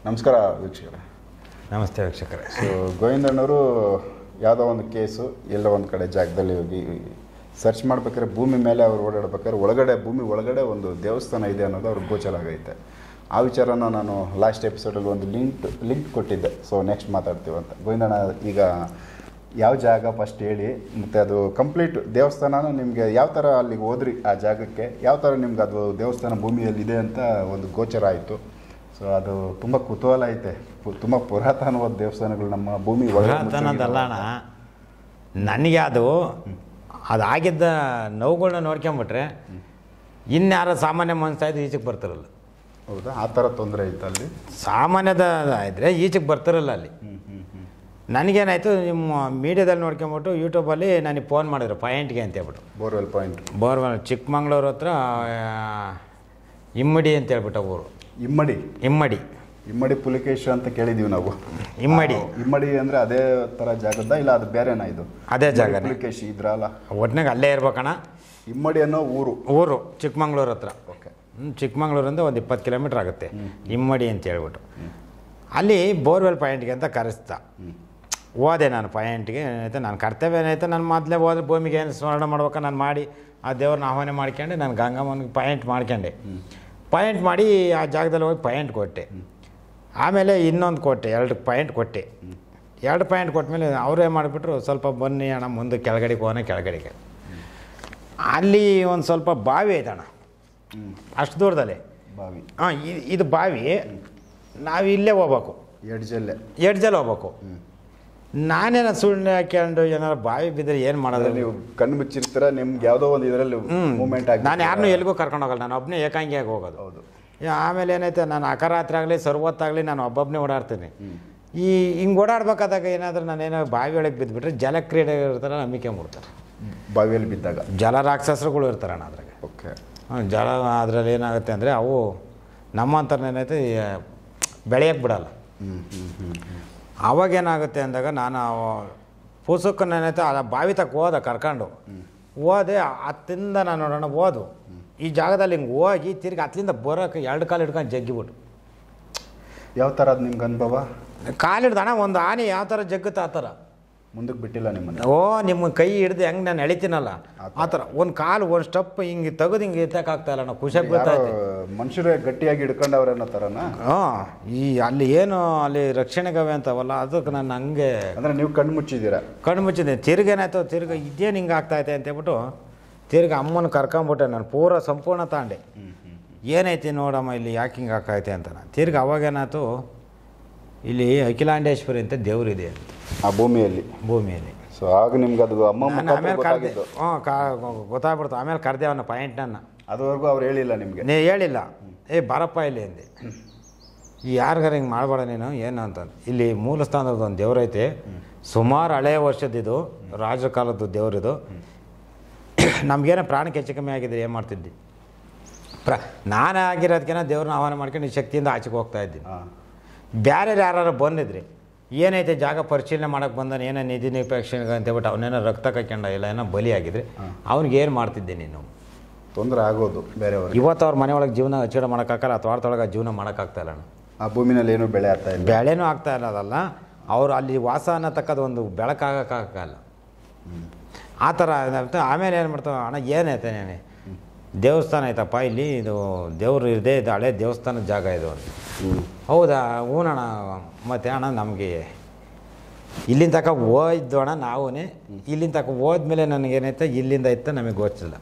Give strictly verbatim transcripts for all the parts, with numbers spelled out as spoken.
ನಮಸ್ಕಾರ ವೀಕ್ಷಕರೇ. ನಮಸ್ತೆ ವೀಕ್ಷಕರೇ. ಸೊ ಗೋವಿಂದಣ್ಣವರು ಯಾವುದೋ ಒಂದು ಕೇಸು ಎಲ್ಲೋ ಒಂದು ಕಡೆ ಜಾಗದಲ್ಲಿ ಹೋಗಿ ಸರ್ಚ್ ಮಾಡ್ಬೇಕಾದ್ರೆ ಭೂಮಿ ಮೇಲೆ ಅವ್ರು ಓಡಾಡ್ಬೇಕಾದ್ರೆ ಒಳಗಡೆ ಭೂಮಿ ಒಳಗಡೆ ಒಂದು ದೇವಸ್ಥಾನ ಇದೆ ಅನ್ನೋದು ಅವ್ರಿಗೆ ಗೋಚರ ಆಗೈತೆ. ಆ ವಿಚಾರನ ನಾನು ಲಾಸ್ಟ್ ಎಪಿಸೋಡಲ್ಲಿ ಒಂದು ಲಿಂಕ್ ಲಿಂಕ್ ಕೊಟ್ಟಿದ್ದೆ. ಸೊ ನೆಕ್ಸ್ಟ್ ಮಾತಾಡ್ತೀವಂತ. ಗೋವಿಂದಣ್ಣ, ಈಗ ಯಾವ ಜಾಗ ಫಸ್ಟ್ ಹೇಳಿ, ಮತ್ತು ಅದು ಕಂಪ್ಲೀಟ್ ದೇವಸ್ಥಾನನ ನಿಮಗೆ ಯಾವ ಥರ ಅಲ್ಲಿಗೆ ಹೋದ್ರಿ, ಆ ಜಾಗಕ್ಕೆ ಯಾವ ಥರ ನಿಮ್ಗೆ ಅದು ದೇವಸ್ಥಾನ ಭೂಮಿಯಲ್ಲಿದೆ ಅಂತ ಒಂದು ಗೋಚರ ಆಯಿತು. ಸೊ ಅದು ತುಂಬ ಕುತೂಹಲ ಐತೆ. ತುಂಬ ಪುರಾತನವಾದ ದೇವಸ್ಥಾನಗಳು ನಮ್ಮ ಭೂಮಿ ಪುರಾತನದಲ್ಲಣ್ಣ. ನನಗೆ ಅದು ಅದಾಗಿದ್ದ ನೋವುಗಳನ್ನ ನೋಡ್ಕೊಂಬಿಟ್ರೆ ಇನ್ಯಾರ ಸಾಮಾನ್ಯ ಮನಸ್ಸಾಯ್ತು ಈಚೆಗೆ ಬರ್ತಿರಲ್ಲ. ಹೌದಾ? ಆ ಥರ ತೊಂದರೆ ಇತ್ತು ಅಲ್ಲಿ? ಸಾಮಾನ್ಯದ ಇದ್ದರೆ ಈಚೆಗೆ ಬರ್ತಿರಲ್ಲ ಅಲ್ಲಿ. ನನಗೇನಾಯಿತು, ನಿಮ್ಮ ಮೀಡಿಯಾದಲ್ಲಿ ನೋಡ್ಕೊಂಬಿಟ್ಟು ಯೂಟ್ಯೂಬಲ್ಲಿ ನನಗೆ ಫೋನ್ ಮಾಡಿದ್ರು ಪಾಯಿಂಟ್ಗೆ ಅಂತ ಹೇಳ್ಬಿಟ್ಟು. Borewell point. ಬೋರ್ವೆಲ್ ಚಿಕ್ಕಮಂಗ್ಳೂರು ಹತ್ರ ಇಮ್ಮಡಿ ಅಂತ ಹೇಳ್ಬಿಟ್ಟು ಊರು. ಇಮ್ಮಡಿ? ಇಮ್ಮಡಿ ಇಮ್ಮಡಿ ಪುಲಿಕೇಶ ಅಂತ ಕೇಳಿದೀವಿ ನಾವು. ಇಮ್ಮಡಿ ಇಮ್ಮಡಿ ಅಂದರೆ ಅದೇ ಥರ ಜಾಗದ ಇಲ್ಲ ಅದು ಬೇರೆನಾ? ಇದು ಅದೇ ಜಾಗ. ಪುಲಿಕೇಶ್ ಇದ್ರಲ್ಲ, ಒಟ್ಟಿನಾಗ ಅಲ್ಲೇ ಇರ್ಬೇಕಣ್ಣ. ಇಮ್ಮಡಿ ಅನ್ನೋ ಊರು ಊರು ಚಿಕ್ಕಮಂಗ್ಳೂರು ಹತ್ರ. ಓಕೆ. ಚಿಕ್ಕಮಂಗ್ಳೂರಿಂದ ಒಂದು ಇಪ್ಪತ್ತು ಕಿಲೋಮೀಟ್ರ್ ಆಗುತ್ತೆ ಇಮ್ಮಡಿ ಅಂತ ಹೇಳ್ಬಿಟ್ಟು. ಅಲ್ಲಿ ಬೋರ್ವೆಲ್ ಪಾಯಿಂಟ್ಗೆ ಅಂತ ಕರೆಸ್ತಾ ಹೋದೆ ನಾನು. ಪಾಯಿಂಟ್ಗೆ ಏನಾಯ್ತು, ನಾನು ಕರ್ತವ್ಯ ಏನಾಯ್ತು, ನಾನು ಮೊದಲೇ ಹೋದ್ರೆ ಭೂಮಿಗೆ ಏನು ಸ್ಮರಣ ಮಾಡ್ಬೇಕು ನಾನು ಮಾಡಿ ಆ ದೇವ್ರನ್ನ ಆಹ್ವಾನ ಮಾಡ್ಕೊಂಡು ನಾನು ಗಂಗಮ್ಮನಿಗೆ ಪಾಯಿಂಟ್ ಮಾಡ್ಕೊಂಡೆ. ಪಾಯಿಂಟ್ ಮಾಡಿ ಆ ಜಾಗದಲ್ಲಿ ಹೋಗಿ ಪಾಯಿಂಟ್ ಕೊಟ್ಟೆ. ಆಮೇಲೆ ಇನ್ನೊಂದು ಕೊಟ್ಟೆ, ಎರಡು ಪಾಯಿಂಟ್ ಕೊಟ್ಟೆ. ಎರಡು ಪಾಯಿಂಟ್ ಕೊಟ್ಟಮೇಲೆ ಅವರೇ ಮಾಡಿಬಿಟ್ರು, ಸ್ವಲ್ಪ ಬನ್ನಿ ಅಣ್ಣ ಮುಂದೆ ಕೆಳಗಡೆಗೆ ಹೋಗೋಣ. ಕೆಳಗಡೆಗೆ ಅಲ್ಲಿ ಒಂದು ಸ್ವಲ್ಪ ಬಾವಿ ಐತಣ್ಣ, ಅಷ್ಟು ದೂರದಲ್ಲೇ ಬಾವಿ. ಹಾಂ, ಇದು ಬಾವಿ. ನಾವು ಇಲ್ಲೇ ಹೋಗ್ಬೇಕು, ಎಡ್ಜಲ್ಲೇ ಎಡ್ಜಲ್ಲಿ ಹೋಗ್ಬೇಕು. ನಾನೇನ ಸುಳ್ಳು ಹಾಕ್ಕೊಂಡು ಏನಾರು ಬಾವಿ ಬಿದ್ದರೆ ಏನು ಮಾಡೋದು? ನೀವು ಕಣ್ಣು ಮುಚ್ಚಿರ್ತೀರ, ನಿಮ್ಗೆ ಯಾವುದೋ ಒಂದು ಇದರಲ್ಲಿ ಮೂಮೆಂಟ್ ಆಗಿ. ನಾನು ಯಾರನ್ನೂ ಎಲ್ಲಿಗೂ ಕರ್ಕೊಂಡು ಹೋಗಲ್ಲ, ನಾನು ಒಬ್ಬನೇ ಏಕಾಂಗಿಯಾಗಿ ಹೋಗೋದು. ಹೌದು. ಆಮೇಲೆ ಏನಾಯ್ತು, ನಾನು ಅಕರಾತ್ರಿ ಆಗಲಿ ಸರ್ವತ್ತಾಗಲಿ ನಾನು ಒಬ್ಬೊಬ್ಬನೇ ಓಡಾಡ್ತೀನಿ. ಈ ಹಿಂಗೆ ಓಡಾಡ್ಬೇಕಾದಾಗ ಏನಾದರೂ ನಾನೇನೋ ಬಾವಿ ಒಳಗೆ ಬಿದ್ದುಬಿಟ್ರೆ ಜಲಕ್ರೀಡೆ ಇರ್ತಾರೆ, ನಂಬಿಕೆಂಬಿಡ್ತಾರೆ. ಬಾವಿಯಲ್ಲಿ ಬಿದ್ದಾಗ ಜಲ ರಾಕ್ಷಸರುಗಳು ಇರ್ತಾರಣ್ಣ ಅದ್ರಾಗೆ. ಓಕೆ. ಹಾಂ, ಜಲ ಅದರಲ್ಲಿ ಏನಾಗುತ್ತೆ ಅಂದರೆ ಅವು ನಮ್ಮಂಥವ್ರನ್ನ ಏನಾಯ್ತು ಬೆಳೆಯಕ್ಕೆ ಬಿಡಲ್ಲ. ಹ್ಞೂ ಹ್ಞೂ ಹ್ಞೂ ಹ್ಞೂ ಅವಾಗೇನಾಗುತ್ತೆ ಅಂದಾಗ ನಾನು ಪುಸ್ತಕನೇನೈತೆ ಆ ಬಾವಿ ತಕ್ಕ ಹೋದ ಕರ್ಕೊಂಡು ಹೋದೆ. ಹತ್ತಿಂದ ನಾನು ನೋಡೋಣ ಹೋದು ಈ ಜಾಗದಲ್ಲಿ ಹಿಂಗೆ ಹೋಗಿ ತಿರ್ಗಿ ಹತ್ತಲಿಂದ ಬರೋಕೆ ಎರಡು ಕಾಲು ಹಿಡ್ಕೊಂಡು ಜಗ್ಗಿಬಿಟ್ಟು. ಯಾವ ಥರ ಅದು ನಿಮ್ಗೆ ಅನುಭವ? ಕಾಲು ಹಿಡ್ದಣ ಒಂದು ಆನೆ ಯಾವ ಥರ ಜಗ್ಗುತ್ತೆ ಆ ಥರ. ಮುಂದಕ್ಕೆ ಬಿಟ್ಟಿಲ್ಲ ನಿಮ್ಮನ್ನು? ಓ, ನಿಮ್ಮ ಕೈ ಹಿಡ್ದು ಹೆಂಗೆ ನಾನು ಎಳಿತೀನಲ್ಲ ಆ ಥರ ಒಂದು ಕಾಲು ಒಂದು ಸ್ಟೆಪ್ ಹಿಂಗೆ ತೆಗೆದು ಹಿಂಗೆ ಎತ್ತಕ್ಕಾಗ್ತಾ ಇಲ್ಲ. ನಾವು ಖುಷಿಯಾಗಿ ಬೀಳ್ತಾ ಇದ್ದೆ. ಮನುಷ್ಯರೇ ಗಟ್ಟಿಯಾಗಿ ಹಿಡ್ಕೊಂಡವ್ರೆ ಅನ್ನೋ ಥರನಾ? ಹಾಂ, ಈ ಅಲ್ಲಿ ಏನು ಅಲ್ಲಿ ರಕ್ಷಣೆಗವೆ ಅಂತವಲ್ಲ, ಅದಕ್ಕೆ ನಾನು ಹಂಗೆ ಅಂದರೆ ನೀವು ಕಣ್ಣು ಮುಚ್ಚಿದ್ದೀರಾ? ಕಣ್ಣು ಮುಚ್ಚಿದ್ದೆ. ತಿರ್ಗೇನಾಯ್ತು, ತಿರ್ಗ ಇದೇನು ಹಿಂಗೆ ಆಗ್ತಾಯಿದೆ ಅಂತೇಳ್ಬಿಟ್ಟು ತಿರ್ಗಿ ಅಮ್ಮನ ಕರ್ಕೊಂಬಿಟ್ಟೆ ನಾನು. ಪೂರ ಸಂಪೂರ್ಣ ತಾಂಡೆ ಏನೈತಿ ನೋಡಮ್ಮ ಇಲ್ಲಿ ಯಾಕೆ ಹಿಂಗೆ ಆಗ್ತೈತೆ ಅಂತ. ನಾನು ತಿರ್ಗಿ ಅವಾಗೇನಾಯ್ತು, ಇಲ್ಲಿ ಅಖಿಲಾಂಡೇಶ್ವರಿ ಅಂತ ದೇವರಿದೆ ಅಂತ ಆ ಭೂಮಿಯಲ್ಲಿ ಭೂಮಿಯಲ್ಲಿ ಸೊ ಆಗ ನಿಮ್ಗೆ ಅದು ಅಮ್ಮ ಆಮೇಲೆ ಕರೆದೆ. ಹ್ಞೂ, ಕಾ ಗೊತ್ತಾಗ್ಬಿಡ್ತು. ಆಮೇಲೆ ಕರೆದೆ ಅವನ ಪಾಯಿಂಟನ್ನು. ಅದುವರೆಗೂ ಅವ್ರು ಹೇಳಿಲ್ಲ ನಿಮಗೆ? ನೀ ಹೇಳಿಲ್ಲ. ಏ ಬಾರಪ್ಪ ಇಲ್ಲಿ ಅಂದೆ. ಈ ಯಾರಿಗಾರ ಹಿಂಗೆ ಮಾಡಬೇಡ ನೀನು ಏನು ಅಂತಂದು. ಇಲ್ಲಿ ಮೂಲ ಸ್ಥಾನದ ಒಂದು ದೇವರೈತೆ, ಸುಮಾರು ಹಳೆಯ ವರ್ಷದಿದು, ರಾಜರ ಕಾಲದ್ದು ದೇವರಿದು. ನಮಗೇನೋ ಪ್ರಾಣಕ್ಕೆ ಹೆಚ್ಚು ಕಮ್ಮಿ ಆಗಿದ್ರೆ ಏನು ಮಾಡ್ತಿದ್ದಿ? ಪ್ರ ನಾನೇ ಆಗಿರೋದಕ್ಕೇನೋ ದೇವ್ರನ್ನ ಆಹ್ವಾನ ಮಾಡ್ಕೊಂಡು ಈ ಶಕ್ತಿಯಿಂದ ಆಚೆಗೆ ಹೋಗ್ತಾ ಇದ್ದೀನಿ. ಬೇರೆ ಯಾರು ಬಂದಿದ್ರಿ ಏನೈತೆ ಜಾಗ ಪರಿಶೀಲನೆ ಮಾಡೋಕ್ಕೆ ಬಂದಾನೆ, ಏನೋ ನಿಧಿ ನಿಪೇಕ್ಷಣೆ ಅಂತೇಳ್ಬಿಟ್ಟು ಅವನೇನೋ ರಕ್ತ ಕಕ್ಕೊಂಡ ಇಲ್ಲ ಏನೋ ಬಲಿ ಆಗಿದ್ರೆ ಅವ್ನಿಗೆ ಏನು ಮಾಡ್ತಿದ್ದೆ ನೀನು? ತೊಂದರೆ ಆಗೋದು ಬೇರೆಯವ್ರಿಗೆ. ಇವತ್ತು ಅವ್ರ ಮನೆ ಒಳಗೆ ಜೀವನ ಅಚ್ಚೀಡ ಮಾಡೋಕ್ಕಾಗಲ್ಲ, ಅಥವಾ ತೋಟದೊಳಗೆ ಜೀವನ ಮಾಡೋಕ್ಕಾಗ್ತಾ ಇಲ್ಲ. ಆ ಭೂಮಿನಲ್ಲಿ ಏನೂ ಬೆಳೆ ಆಗ್ತಾ ಇಲ್ಲ, ಬೆಳೆನೂ ಆಗ್ತಾ ಇಲ್ಲ. ಅದಲ್ಲ, ಅವರು ಅಲ್ಲಿ ವಾಸ ಅನ್ನತಕ್ಕದ್ದು ಒಂದು ಬೆಳಕಾಗಕ್ಕಾಗಲ್ಲ ಆ ಥರ. ಆಮೇಲೆ ಏನು ಮಾಡ್ತಾವೆ, ಅಣ್ಣ ಏನೈತೆ ನೇನೆ ದೇವಸ್ಥಾನ ಐತಪ್ಪ ಇಲ್ಲಿ, ಇದು ದೇವ್ರು ಇದೆ, ಇದು ಹಳೆ ದೇವಸ್ಥಾನದ ಜಾಗ ಇದು ಅಂತ. ಹೌದಾ? ಹೂನಣ್ಣ. ಮತ್ತು ಅಣ್ಣ ನಮಗೆ ಇಲ್ಲಿಂದ ತನಕ ಹೋಯ್ದು ಅಣ್ಣ ನಾವೂ ಇಲ್ಲಿಂದ ತನಕ ಹೋದ್ಮೇಲೆ ನನಗೇನೈತೆ ಇಲ್ಲಿಂದ ಇತ್ತು ನಮಗೆ ಗೊತ್ತಿಲ್ಲ.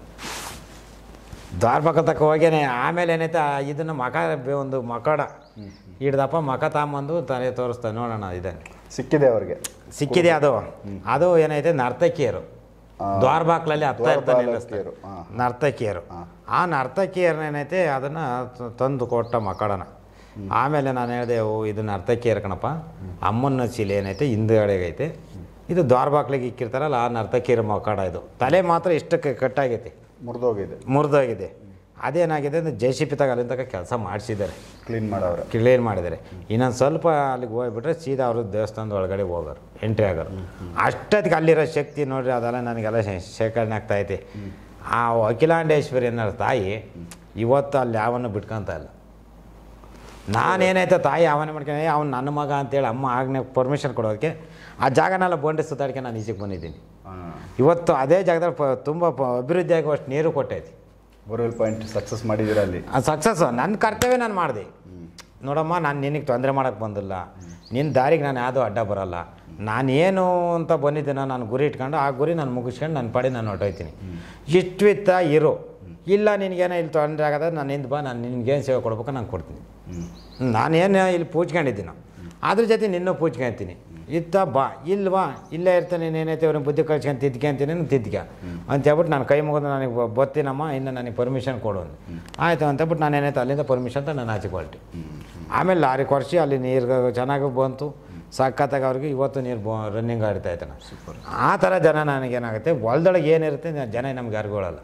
ದ್ವಾರಪಾಕ ತಕ್ಕ ಹೋಗೇನೆ. ಆಮೇಲೆ ಏನೈತೆ ಇದನ್ನು ಮಕ ಒಂದು ಮಕಡ ಹಿಡ್ದಪ್ಪ, ಮಕ ತಾಂಬಂದು ತಲೆ ತೋರಿಸ್ತಾ ನೋಡೋಣ ಇದೆ ಸಿಕ್ಕಿದೆ ಅವ್ರಿಗೆ. ಸಿಕ್ಕಿದೆ ಅದು. ಅದು ಏನೈತೆ ನರ್ತಕಿಯರು ದ್ವಾರಬಾಕ್ಲಲ್ಲಿ ಹತ್ತಾ ಇರ್ತಾನೆ ನಿಲ್ಲಿಸ್ತಾರೆ ನರ್ತಕಿಯರು. ಆ ನರ್ತಕಿಯರ್ನೇನೈತೆ ಅದನ್ನು ತಂದು ಕೊಟ್ಟ ಮಕ್ಕಳನ್ನ. ಆಮೇಲೆ ನಾನು ಹೇಳಿದೆ, ಓ ಇದು ನರ್ತಕಿಯರ್ ಕಣಪ್ಪ, ಅಮ್ಮನ ಶಿಲೆ ಏನೈತೆ ಹಿಂದುಗಡೆಗೈತೆ, ಇದು ದ್ವಾರಬಾಕ್ಲಿಗೆ ಇಕ್ಕಿರ್ತಾರಲ್ಲ ಆ ನರ್ತಕಿಯರ ಮಕ್ಕಳ. ಇದು ತಲೆ ಮಾತ್ರ ಇಷ್ಟಕ್ಕೆ ಕಟ್ಟಾಗೈತಿ, ಮುರಿದೋಗಿದೆ ಮುರಿದೋಗಿದೆ. ಅದೇನಾಗಿದೆ ಅಂದರೆ ಜೆ ಸಿ ಪಿ ತಗ ಅಲ್ಲಿಂದ ತನಕ ಕೆಲಸ ಮಾಡಿಸಿದ್ದಾರೆ, ಕ್ಲೀನ್ ಮಾಡೋರು ಕ್ಲೀನ್ ಮಾಡಿದ್ದಾರೆ. ಇನ್ನೊಂದು ಸ್ವಲ್ಪ ಅಲ್ಲಿಗೆ ಹೋಗ್ಬಿಟ್ರೆ ಸೀದಾ ಅವರು ದೇವಸ್ಥಾನದ ಒಳಗಡೆ ಹೋಗೋರು, ಎಂಟ್ರಿ ಆಗೋರು. ಅಷ್ಟೊತ್ತಿಗೆ ಅಲ್ಲಿರೋ ಶಕ್ತಿ ನೋಡ್ರಿ, ಅದೆಲ್ಲ ನನಗೆಲ್ಲ ಶೇಖರಣೆ ಆಗ್ತಾಯಿದೆ. ಆ ಅಖಿಲಾಂಡೇಶ್ವರಿ ಅನ್ನೋ ತಾಯಿ ಇವತ್ತು ಅಲ್ಲಿ ಯಾವನ್ನು ಬಿಟ್ಕೊತ ಇಲ್ಲ. ನಾನೇನಾಯ್ತು ತಾಯಿ ಅವನೇ ಮಾಡ್ಕೊಂಡು ಅವ್ನು ನನ್ನ ಮಗ ಅಂತೇಳಿ ಅಮ್ಮ ಆಗನೆ ಪರ್ಮಿಷನ್ ಕೊಡೋದಕ್ಕೆ ಆ ಜಾಗನೆಲ್ಲ ಬೋಂಡೆ ಸುತ್ತಾಡಿಕೆ ನಾನು ಈಚೆಗೆ ಬಂದಿದ್ದೀನಿ. ಇವತ್ತು ಅದೇ ಜಾಗದಲ್ಲಿ ಪ ತುಂಬ ಪ ಅಭಿವೃದ್ಧಿ ಆಗುವಷ್ಟು ನೀರು ಕೊಟ್ಟೈತಿ. ಬೋರ್ವೆಲ್ ಪಾಯಿಂಟ್ ಸಕ್ಸಸ್ ಮಾಡಿದ್ದೀರಾ ಅಲ್ಲಿ? ಆ ಸಕ್ಸಸ್ ನನ್ನ ಕರ್ತವ್ಯ ನಾನು ಮಾಡಿದೆ. ನೋಡಮ್ಮ, ನಾನು ನಿನಗೆ ತೊಂದರೆ ಮಾಡೋಕ್ಕೆ ಬಂದಿಲ್ಲ, ನಿನ್ನ ದಾರಿಗೆ ನಾನು ಯಾವುದೂ ಅಡ್ಡ ಬರೋಲ್ಲ. ನಾನೇನು ಅಂತ ಬಂದಿದ್ದೀನೋ ನಾನು ಗುರಿ ಇಟ್ಕೊಂಡು ಆ ಗುರಿ ನಾನು ಮುಗಿಸ್ಕೊಂಡು ನನ್ನ ಪಾಡಿ ನಾನು ಹೊರಟೋಯ್ತೀನಿ. ಇಷ್ಟ್ವಿತ್ತ ಇರು, ಇಲ್ಲ ನಿನಗೇನೋ ಇಲ್ಲಿ ತೊಂದರೆ ಆಗದ ನಾನು ಹಿಂದೆ ಬಾ, ನಾನು ನಿನ್ಗೇನು ಸೇವೆ ಕೊಡ್ಬೇಕು ನಾನು ಕೊಡ್ತೀನಿ. ನಾನೇನು ಇಲ್ಲಿ ಪೂಜ್ಕೊಂಡಿದ್ದೀನೋ ಅದ್ರ ಜೊತೆ ನಿನ್ನೂ ಪೂಜ್ಕೊಂತೀನಿ. ಇತ್ತ ಬಾ, ಇಲ್ಲಿ ಬಾ, ಇಲ್ಲೇ ಇರ್ತಾನೆ, ನೀನೇನೈತೆ ಅವ್ರಿಗೆ ಬುದ್ಧಿ ಕಳ್ಸ್ಕೊಂಡು ತಿದ್ಕೊಂತೀನಿ ತಿದ್ಕ ಅಂತ ಹೇಳ್ಬಿಟ್ಟು ನಾನು ಕೈ ಮುಗಿದು ನನಗೆ ಬರ್ತೀನಮ್ಮ, ಇನ್ನು ನನಗೆ ಪರ್ಮಿಷನ್ ಕೊಡು ಅಂದು. ಆಯಿತು ಅಂತೇಳ್ಬಿಟ್ಟು ನಾನು ಏನಾಯ್ತು ಅಲ್ಲಿಂದ ಪರ್ಮಿಷನ್ ಅಂತ ನಾನು ಆಚೆ ಹೊರಟೆ. ಆಮೇಲೆ ಲಾರಿ ಕೊರ್ಸಿ ಅಲ್ಲಿ ನೀರು ಚೆನ್ನಾಗಿ ಬಂತು, ಸಖತ್ತಾಗಿ ಅವ್ರಿಗೆ ಇವತ್ತು ನೀರು ಬ ರನ್ನಿಂಗ್ ಆಡ್ತಾ ಇದ್ದಾನೆ. ಸೂಪರ್. ಆ ಥರ ಜನ ನನಗೇನಾಗುತ್ತೆ, ಹೊಲ್ದೊಳಗೆ ಏನಿರುತ್ತೆ ಜನ ನಮ್ಗೆ ಯಾರಿಗೊಳ್ಳಲ್ಲ.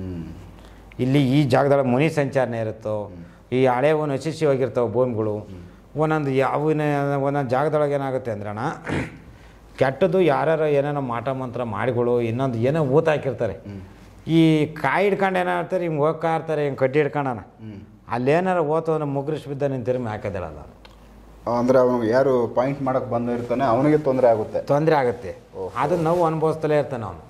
ಇಲ್ಲಿ ಈ ಜಾಗದೊಳಗೆ ಮುನಿ ಸಂಚಾರನೇ ಇರುತ್ತೋ, ಈ ಹಳೆವು ನಶಿಸಿ ಹೋಗಿರ್ತಾವೆ ಭೂಮಿಗಳು. ಒಂದೊಂದು ಯಾವ ಒಂದೊಂದು ಜಾಗದೊಳಗೆ ಏನಾಗುತ್ತೆ ಅಂದ್ರಣ, ಕೆಟ್ಟದ್ದು ಯಾರ್ಯಾರು ಏನೇನೋ ಮಾಟ ಮಂತ್ರ ಮಾಡಿಗಳು ಇನ್ನೊಂದು ಏನೋ ಊತ ಹಾಕಿರ್ತಾರೆ. ಈ ಕಾಯಿ ಹಿಡ್ಕೊಂಡು ಏನಾಗ್ತಾರೆ, ಹಿಂಗೆ ಹೋಗ್ತಾ ಇರ್ತಾರೆ, ಹಿಂಗೆ ಕಡ್ಡಿ ಹಿಡ್ಕೊಂಡನ ಅಲ್ಲೇನಾರು ಓತು ಅಂದ್ರೆ ಮುಗ್ರಿಸ್ ಬಿದ್ದ ನಿನ್ನ ತಿರುಗಿ ಹಾಕೋದಿಲ್ಲ. ಅಂದರೆ ಅವನಿಗೆ ಯಾರು ಪಾಯಿಂಟ್ ಮಾಡೋಕ್ಕೆ ಬಂದಿರ್ತಾನೆ ಅವನಿಗೆ ತೊಂದರೆ ಆಗುತ್ತೆ ತೊಂದರೆ ಆಗುತ್ತೆ ಅದನ್ನು ನಾವು ಅನುಭವಿಸ್ತಲೇ ಇರ್ತಾನೆ ಅವನು.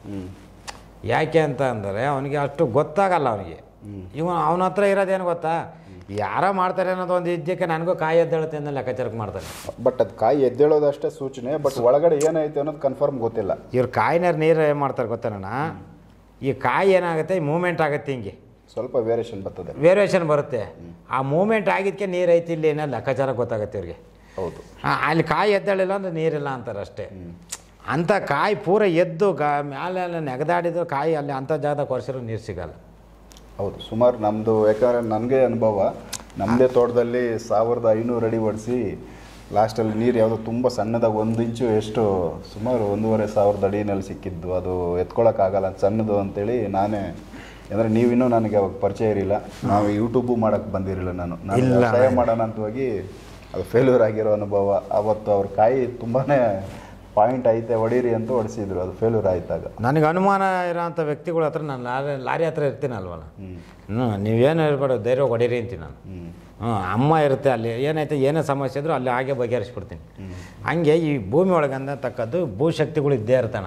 ಯಾಕೆ ಅಂತ ಅಂದರೆ ಅವನಿಗೆ ಅಷ್ಟು ಗೊತ್ತಾಗಲ್ಲ. ಅವನಿಗೆ ಇವ ಅವನ ಹತ್ರ ಇರೋದೇನು ಗೊತ್ತಾ, ಯಾರೋ ಮಾಡ್ತಾರೆ ಅನ್ನೋದು ಒಂದು ಇದ್ದಕ್ಕೆ ನನಗೂ ಕಾಯಿ ಎದ್ದೇಳುತ್ತೆ ಅನ್ನೋ ಲೆಕ್ಕಾಚಾರಕ್ಕೆ ಮಾಡ್ತಾನೆ. ಬಟ್ ಅದು ಕಾಯಿ ಎದ್ದೇಳೋದಷ್ಟೇ ಸೂಚನೆ, ಬಟ್ ಒಳಗಡೆ ಏನೈತೆ ಅನ್ನೋದು ಕನ್ಫರ್ಮ್ ಗೊತ್ತಿಲ್ಲ. ಇವ್ರು ಕಾಯಿನಾರು ನೀರು ಏನು ಮಾಡ್ತಾರೆ ಗೊತ್ತಾನ, ಈ ಕಾಯಿ ಏನಾಗುತ್ತೆ, ಈ ಮೂಮೆಂಟ್ ಆಗುತ್ತೆ, ಹಿಂಗೆ ಸ್ವಲ್ಪ ವೇರಿಯೇಷನ್ ಬರ್ತದೆ, ವೇರಿಯೇಷನ್ ಬರುತ್ತೆ. ಆ ಮೂಮೆಂಟ್ ಆಗಿದ್ದಕ್ಕೆ ನೀರು ಐತಿ ಇಲ್ಲಿ ಏನೋ ಲೆಕ್ಕಾಚಾರ ಗೊತ್ತಾಗುತ್ತೆ ಇವ್ರಿಗೆ. ಹೌದು, ಅಲ್ಲಿ ಕಾಯಿ ಎದ್ದೇಳಿಲ್ಲ ಅಂದರೆ ನೀರಿಲ್ಲ ಅಂತಾರೆ ಅಷ್ಟೇ. ಅಂಥ ಕಾಯಿ ಪೂರ ಎದ್ದು ಗಾ ಮ್ಯಾಲೆ ನೆಗದಾಡಿದ್ರು ಕಾಯಿ ಅಲ್ಲಿ ಅಂಥ ಜಾಗದಾಗ ಕೊರ್ಸಿರೋ ನೀರು ಸಿಗಲ್ಲ. ಹೌದು, ಸುಮಾರು ನಮ್ಮದು ಯಾಕಂದರೆ ನನಗೆ ಅನುಭವ, ನಮ್ಮದೇ ತೋಟದಲ್ಲಿ ಸಾವಿರದ ಐನೂರು ಅಡಿ ಹೊಡಿಸಿ ಲಾಸ್ಟಲ್ಲಿ ನೀರು ಯಾವುದೋ ತುಂಬ ಸಣ್ಣದಾಗ ಒಂದು ಇಂಚು ಎಷ್ಟು ಸುಮಾರು ಒಂದೂವರೆ ಸಾವಿರದ ಅಡಿನಲ್ಲಿ ಸಿಕ್ಕಿದ್ದು. ಅದು ಎತ್ಕೊಳ್ಳೋಕ್ಕಾಗಲ್ಲ ಸಣ್ಣದು ಅಂತೇಳಿ ನಾನೇ, ಅಂದರೆ ನೀವಿನ್ನೂ ನನಗೆ ಅವಾಗ ಪರಿಚಯ ಇರಲಿಲ್ಲ, ನಾವು ಯೂಟ್ಯೂಬು ಮಾಡೋಕ್ಕೆ ಬಂದಿರಲಿಲ್ಲ. ನಾನು ನಾನು ವ್ಯವಸಾಯ ಮಾಡೋಣ ಅಂತ ಹೋಗಿ ಅದು ಫೇಲ್ಯೂರ್ ಆಗಿರೋ ಅನುಭವ. ಅವತ್ತು ಅವ್ರ ಕಾಯಿ ತುಂಬಾ ಪಾಯಿಂಟ್ ಐತೆ ಹೊಡೀರಿ ಅಂತ ಹೊಡಿಸಿದ್ರು, ಅದು ಫೇಲ್ಯೂರ್ ಆಯ್ತಾಗ. ನನಗೆ ಅನುಮಾನ ಇರೋಂಥ ವ್ಯಕ್ತಿಗಳ ಹತ್ರ ನಾನು ಲಾರಿ ಲಾರಿ ಹತ್ರ ಇರ್ತೀನಲ್ವಲ್ಲ, ಹ್ಞೂ ನೀವೇನು ಇರ್ಬೇಡ ಧೈರ್ಯ ಹೊಡೀರಿ ಅಂತೀನಿ ನಾನು. ಹ್ಞೂ ಅಮ್ಮ ಇರುತ್ತೆ ಅಲ್ಲಿ, ಏನೈತೆ ಏನೇ ಸಮಸ್ಯೆ ಇದ್ದರೂ ಅಲ್ಲಿ ಹಾಗೆ ಬಗೆಹರಿಸ್ಬಿಡ್ತೀನಿ. ಹಂಗೆ ಈ ಭೂಮಿ ಒಳಗೆ ಅಂತಕ್ಕದ್ದು ಭೂಶಕ್ತಿಗಳು ಇದ್ದೇ ಇರ್ತಾನೆ.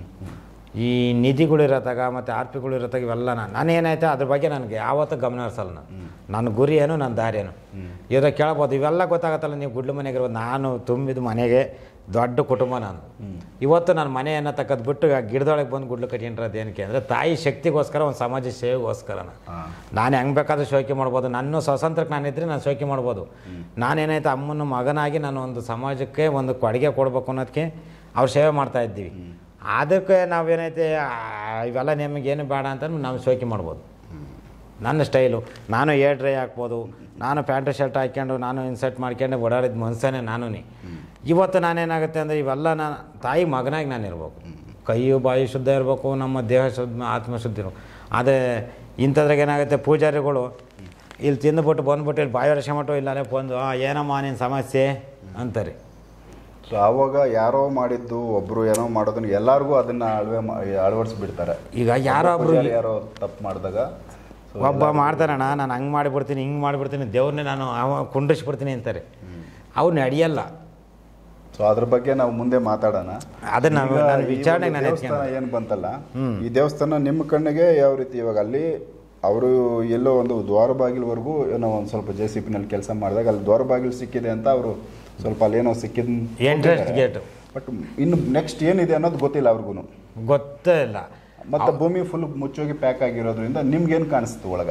ಈ ನಿಧಿಗಳು ಇರತ್ತಾಗ ಮತ್ತು ಆರ್ ಪಿಗಳು ಇರತ್ತಾಗ ಇವೆಲ್ಲ ನಾನು ನಾನೇನಾಯ್ತು ಅದ್ರ ಬಗ್ಗೆ ನನಗೆ ಯಾವತ್ತೂ ಗಮನ ಹರಿಸಲ್ಲ. ನಾನು ನನ್ನ ಗುರಿ ಏನು, ನನ್ನ ದಾರಿ ಏನು ಇವಾಗ ಕೇಳ್ಬೋದು. ಇವೆಲ್ಲ ಗೊತ್ತಾಗತ್ತಲ್ಲ, ನೀವು ಗುಡ್ಲು ಮನೆಗೆ ಇರ್ಬೋದು. ನಾನು ತುಂಬಿದ ಮನೆಗೆ ದೊಡ್ಡ ಕುಟುಂಬ ನಾನು. ಇವತ್ತು ನನ್ನ ಮನೆಯನ್ನು ತಕ್ಕದ್ದು ಬಿಟ್ಟು ಗಿಡದೊಳಗೆ ಬಂದು ಗುಡ್ಲು ಕಟ್ಕೊಂಡಿರೋದು ಏನಕ್ಕೆ ಅಂದರೆ ತಾಯಿ ಶಕ್ತಿಗೋಸ್ಕರ, ಒಂದು ಸಮಾಜ ಸೇವೆಗೋಸ್ಕರ. ನಾನು ಹೆಂಗೆ ಬೇಕಾದ್ರೂ ಶೋಕಿ ಮಾಡ್ಬೋದು, ನನ್ನ ಸ್ವಾತಂತ್ರ್ಯಕ್ಕೆ ನಾನಿದ್ರೆ ನಾನು ಶೋಕಿ ಮಾಡ್ಬೋದು. ನಾನೇನಾಯ್ತು ಅಮ್ಮನ ಮಗನಾಗಿ ನಾನು ಒಂದು ಸಮಾಜಕ್ಕೆ ಒಂದು ಕೊಡುಗೆ ಕೊಡಬೇಕು ಅನ್ನೋದಕ್ಕೆ ಅವ್ರು ಸೇವೆ ಮಾಡ್ತಾಯಿದ್ದೀವಿ. ಅದಕ್ಕೆ ನಾವೇನೈತೆ ಇವೆಲ್ಲ ನಿಮಗೇನು ಬೇಡ ಅಂತ ನಾವು ಶೋಕಿ ಮಾಡ್ಬೋದು. ನನ್ನ ಸ್ಟೈಲು, ನಾನು ಏರ್ ಡ್ರೈ ಹಾಕ್ಬೋದು, ನಾನು ಪ್ಯಾಂಟ್ ಶರ್ಟ್ ಹಾಕ್ಕೊಂಡು ನಾನು ಇನ್ಸರ್ಟ್ ಮಾಡ್ಕೊಂಡು ಓಡಾಡಿದ ಮನುಷ್ಯನೇ ನಾನು. ನೀ ಇವತ್ತು ನಾನೇನಾಗುತ್ತೆ ಅಂದರೆ ಇವೆಲ್ಲ ನಾನು ತಾಯಿ ಮಗನಾಗಿ ನಾನು ಇರ್ಬೇಕು. ಕೈಯು ಬಾಯಿ ಶುದ್ಧ ಇರಬೇಕು, ನಮ್ಮ ದೇಹ ಶುದ್ಧ ಆತ್ಮಶುದ್ಧ ಇರಬೇಕು. ಅದೇ ಇಂಥದ್ರಾಗ ಏನಾಗುತ್ತೆ, ಪೂಜಾರಿಗಳು ಇಲ್ಲಿ ತಿಂದುಬಿಟ್ಟು ಬಂದುಬಿಟ್ಟು ಇಲ್ಲಿ ಬಾಯಿ ವರ್ಷ ಮಟ್ಟು ಇಲ್ಲೇ ಬಂದು ಏನಮ್ಮ ನಿನ್ನ ಸಮಸ್ಯೆ ಅಂತಾರೆ. ಸೊ ಆವಾಗ ಯಾರೋ ಮಾಡಿದ್ದು ಒಬ್ಬರು ಏನೋ ಮಾಡೋದನ್ನ ಎಲ್ಲರಿಗೂ ಅದನ್ನು ಅಳವೆ ಅಳವಡಿಸ್ಬಿಡ್ತಾರೆ. ಈಗ ಯಾರೋ ಒಬ್ರು ಯಾರೋ ತಪ್ಪು ಮಾಡಿದಾಗ ಒಬ್ಬ ಮಾಡ್ತಾರಣ್ಣ, ನಾನು ಹಂಗೆ ಮಾಡಿಬಿಡ್ತೀನಿ ಹಿಂಗೆ ಮಾಡಿಬಿಡ್ತೀನಿ ದೇವ್ರನ್ನೇ ನಾನು ಅವ ಕುಂಡ್ರಿಸ್ಬಿಡ್ತೀನಿ ಅಂತಾರೆ. ಅವ್ರು ನಡೆಯಲ್ಲ. ಸೊ ಅದ್ರ ಬಗ್ಗೆ ನಾವು ಮುಂದೆ ಮಾತಾಡೋಣ. ಅದನ್ನ ನಾನು ವಿಚಾರಣೆಗೆ ನಾನು ದೇವಸ್ಥಾನ ಏನು ಬಂತಲ್ಲ, ಈ ದೇವಸ್ಥಾನ ನಿಮ್ಮ ಕಣ್ಣಿಗೆ ಯಾವ ರೀತಿ ಇವಾಗ ಅಲ್ಲಿ ಅವರು ಎಲ್ಲೋ ಒಂದು ದ್ವಾರ ಬಾಗಿಲವರೆಗೂ ಏನೋ ಒಂದು ಸ್ವಲ್ಪ ಜೆ ಸಿ ಪಿನಲ್ಲಿ ಕೆಲಸ ಮಾಡಿದಾಗ ಅಲ್ಲಿ ದ್ವಾರ ಬಾಗಿಲು ಸಿಕ್ಕಿದೆ ಅಂತ ಅವರು ಸ್ವಲ್ಪ ಅಲ್ಲೇನೋ ಸಿಕ್ಕಿದ ಎಂಟ್ರೆನ್ಸ್ ಗೇಟು, ಬಟ್ ಇನ್ನು ನೆಕ್ಸ್ಟ್ ಏನಿದೆ ಅನ್ನೋದು ಗೊತ್ತಿಲ್ಲ ಅವ್ರಿಗೂ, ಗೊತ್ತೇ ಇಲ್ಲ. ಮತ್ತು ಭೂಮಿ ಫುಲ್ ಮುಚ್ಚೋಗಿ ಪ್ಯಾಕ್ ಆಗಿರೋದ್ರಿಂದ ನಿಮ್ಗೇನು ಕಾಣಿಸ್ತು ಒಳಗ?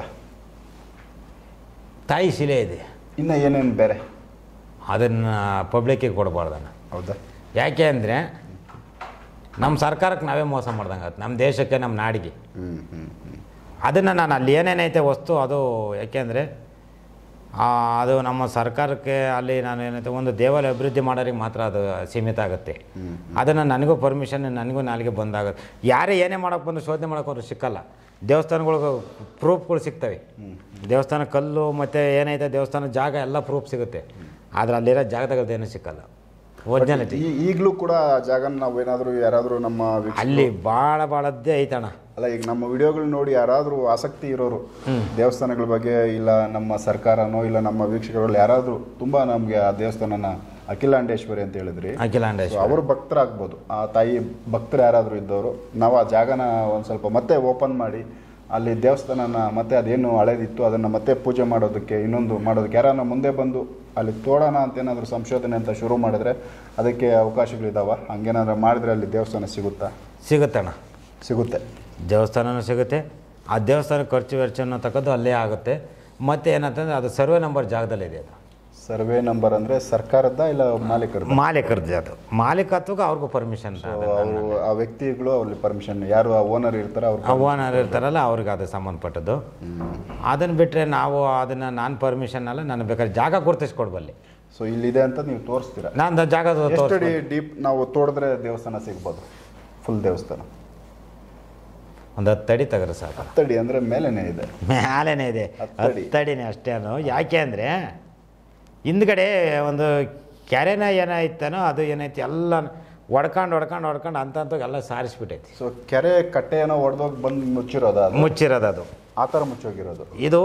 ತಾಯಿ ಶಿಲೆ ಇದೆ. ಇನ್ನು ಏನೇನು ಬೇರೆ ಅದನ್ನು ಪಬ್ಲಿಕ್ಕಿಗೆ ಕೊಡಬಾರ್ದಣ್ಣ. ಹೌದಾ? ಯಾಕೆ ಅಂದರೆ ನಮ್ಮ ಸರ್ಕಾರಕ್ಕೆ ನಾವೇ ಮೋಸ ಮಾಡ್ದಂಗೆ ಆಯ್ತು, ನಮ್ಮ ದೇಶಕ್ಕೆ, ನಮ್ಮ ನಾಡಿಗೆ. ಹ್ಞೂ ಹ್ಞೂ ಹ್ಞೂ ಅದನ್ನು ನಾನು ಅಲ್ಲಿ ಏನೇನೈತೆ ವಸ್ತು ಅದು ಯಾಕೆಂದರೆ ಅದು ನಮ್ಮ ಸರ್ಕಾರಕ್ಕೆ ಅಲ್ಲಿ ನಾನು ಏನೈತೆ ಒಂದು ದೇವಾಲಯ ಅಭಿವೃದ್ಧಿ ಮಾಡೋರಿಗೆ ಮಾತ್ರ ಅದು ಸೀಮಿತ ಆಗುತ್ತೆ. ಅದನ್ನು ನನಗೂ ಪರ್ಮಿಷನ್ ನನಗೂ ನಾಲಿಗೆ ಬಂದಾಗುತ್ತೆ. ಯಾರೇ ಏನೇ ಮಾಡೋಕ್ಕೆ ಬಂದು ಶೋಧನೆ ಮಾಡೋಕೆ ಅವ್ರು ಸಿಕ್ಕಲ್ಲ. ದೇವಸ್ಥಾನಗಳಿಗೆ ಪ್ರೂಫ್ಗಳು ಸಿಗ್ತವೆ. ದೇವಸ್ಥಾನ ಕಲ್ಲು ಮತ್ತು ಏನೈತೆ ದೇವಸ್ಥಾನ ಜಾಗ ಎಲ್ಲ ಪ್ರೂಫ್ ಸಿಗುತ್ತೆ. ಆದರೆ ಅಲ್ಲಿರೋ ಜಾಗದಾಗದೇನೂ ಸಿಕ್ಕಲ್ಲ. ಒರಿಜಿನಾಲಿಟಿ. ಈಗಲೂ ಕೂಡ ಆ ಜಾಗನ ನಾವು ಏನಾದರೂ ಯಾರಾದರೂ ನಮ್ಮ ವೀಕ್ಷಕರು- ಅಲ್ಲಿ ಭಾಳ ಭಾಳದ್ದೇ ಐತಣ್ಣ. ಅಲ್ಲ ಈಗ ನಮ್ಮ ವಿಡಿಯೋಗಳು ನೋಡಿ ಯಾರಾದರೂ ಆಸಕ್ತಿ ಇರೋರು ದೇವಸ್ಥಾನಗಳ ಬಗ್ಗೆ, ಇಲ್ಲ ನಮ್ಮ ಸರ್ಕಾರನೋ ಇಲ್ಲ ನಮ್ಮ ವೀಕ್ಷಕರಲ್ಲಿ ಯಾರಾದರೂ ತುಂಬ ನಮಗೆ ಆ ದೇವಸ್ಥಾನನ ಅಖಿಲಾಂಡೇಶ್ವರಿ ಅಂತ ಹೇಳಿದ್ರಿ, ಅಖಿಲಾಂಡೇಶ್ವರಿ ಅವರು ಭಕ್ತರಾಗ್ಬೋದು. ಆ ತಾಯಿ ಭಕ್ತರು ಯಾರಾದರೂ ಇದ್ದವರು ನಾವು ಆ ಜಾಗನ ಒಂದು ಸ್ವಲ್ಪ ಮತ್ತೆ ಓಪನ್ ಮಾಡಿ ಅಲ್ಲಿ ದೇವಸ್ಥಾನನ ಮತ್ತೆ ಅದೇನು ಹಳೇದಿತ್ತು ಅದನ್ನು ಮತ್ತೆ ಪೂಜೆ ಮಾಡೋದಕ್ಕೆ ಇನ್ನೊಂದು ಮಾಡೋದಕ್ಕೆ ಯಾರನ್ನ ಮುಂದೆ ಬಂದು ಅಲ್ಲಿ ತೋಡೋಣ ಅಂತ ಏನಾದರೂ ಸಂಶೋಧನೆ ಅಂತ ಶುರು ಮಾಡಿದ್ರೆ ಅದಕ್ಕೆ ಅವಕಾಶಗಳಿದಾವ? ಹಂಗೇನಾದ್ರೂ ಮಾಡಿದ್ರೆ ಅಲ್ಲಿ ದೇವಸ್ಥಾನ ಸಿಗುತ್ತಾ? ಸಿಗುತ್ತಣ್ಣ, ಸಿಗುತ್ತೆ. ದೇವಸ್ಥಾನನೂ ಸಿಗುತ್ತೆ. ಆ ದೇವಸ್ಥಾನ ಖರ್ಚು ವೆಚ್ಚವನ್ನು ತಗೋದು ಅಲ್ಲೇ ಆಗುತ್ತೆ. ಮತ್ತು ಏನಂತಂದರೆ ಅದು ಸರ್ವೆ ನಂಬರ್ ಜಾಗದಲ್ಲಿದೆ. ಅದು ಸರ್ವೆ ನಂಬರ್ ಅಂದರೆ ಸರ್ಕಾರದ ಇಲ್ಲ ಮಾಲೀಕರದ್ದು? ಮಾಲೀಕರದ್ದು. ಅದು ಮಾಲೀಕತ್ವಕ್ಕೆ ಅವ್ರಿಗೂ ಪರ್ಮಿಷನ್. ಅವರು ಆ ವ್ಯಕ್ತಿಗಳು ಅವ್ರಿಗೆ ಪರ್ಮಿಷನ್, ಯಾರು ಆ ಓನರ್ ಇರ್ತಾರೆ ಅವ್ರು ಆ ಓನರ್ ಇರ್ತಾರಲ್ಲ ಅವ್ರಿಗೆ ಅದು ಸಂಬಂಧಪಟ್ಟದ್ದು. ಅದನ್ನು ಬಿಟ್ಟರೆ ನಾವು ಅದನ್ನು ನಾನು ಪರ್ಮಿಷನ್ ಅಲ್ಲ, ನಾನು ಬೇಕಾದ್ರೆ ಜಾಗ ಗುರುತಿಸ್ಕೊಡ್ಬಲ್ಲಿ. ಸೊ ಇಲ್ಲಿದೆ ಅಂತ ನೀವು ತೋರಿಸ್ತೀರಾ? ನಾನು ಜಾಗ ಎಷ್ಟು ಡೀಪ್ ನಾವು ತೋಡಿದ್ರೆ ದೇವಸ್ಥಾನ ಸಿಗ್ಬೋದು? ಫುಲ್ ದೇವಸ್ಥಾನ ಒಂದು ಹತ್ತಡಿ ತೆಗೆದ್ರೆ ಸಾಕು. ಹತ್ತಡಿ ಅಂದರೆ ಮೇಲೇನೇ ಇದೆ? ಮೇಲೇನೇ ಇದೆ, ಹತ್ತಡಿನೇ ಅಷ್ಟೇನು. ಯಾಕೆ ಅಂದರೆ ಹಿಂದ್ಗಡೆ ಒಂದು ಕೆರೆನ ಏನಾಯ್ತಾನೋ ಅದು ಏನೈತಿ ಎಲ್ಲ ಹೊಡ್ಕೊಂಡು ಹೊಡ್ಕೊಂಡು ಹೊಡ್ಕೊಂಡು ಅಂತಂತ ಎಲ್ಲ ಸಾರಿಸ್ಬಿಟ್ಟೈತಿ. ಸೊ ಕೆರೆ ಕಟ್ಟೆ ಏನೋ ಹೊಡೆದೋಗಿ ಬಂದು ಮುಚ್ಚಿರೋದು? ಮುಚ್ಚಿರೋದು ಅದು ಆ ಥರ ಮುಚ್ಚೋಗಿರೋದು. ಇದು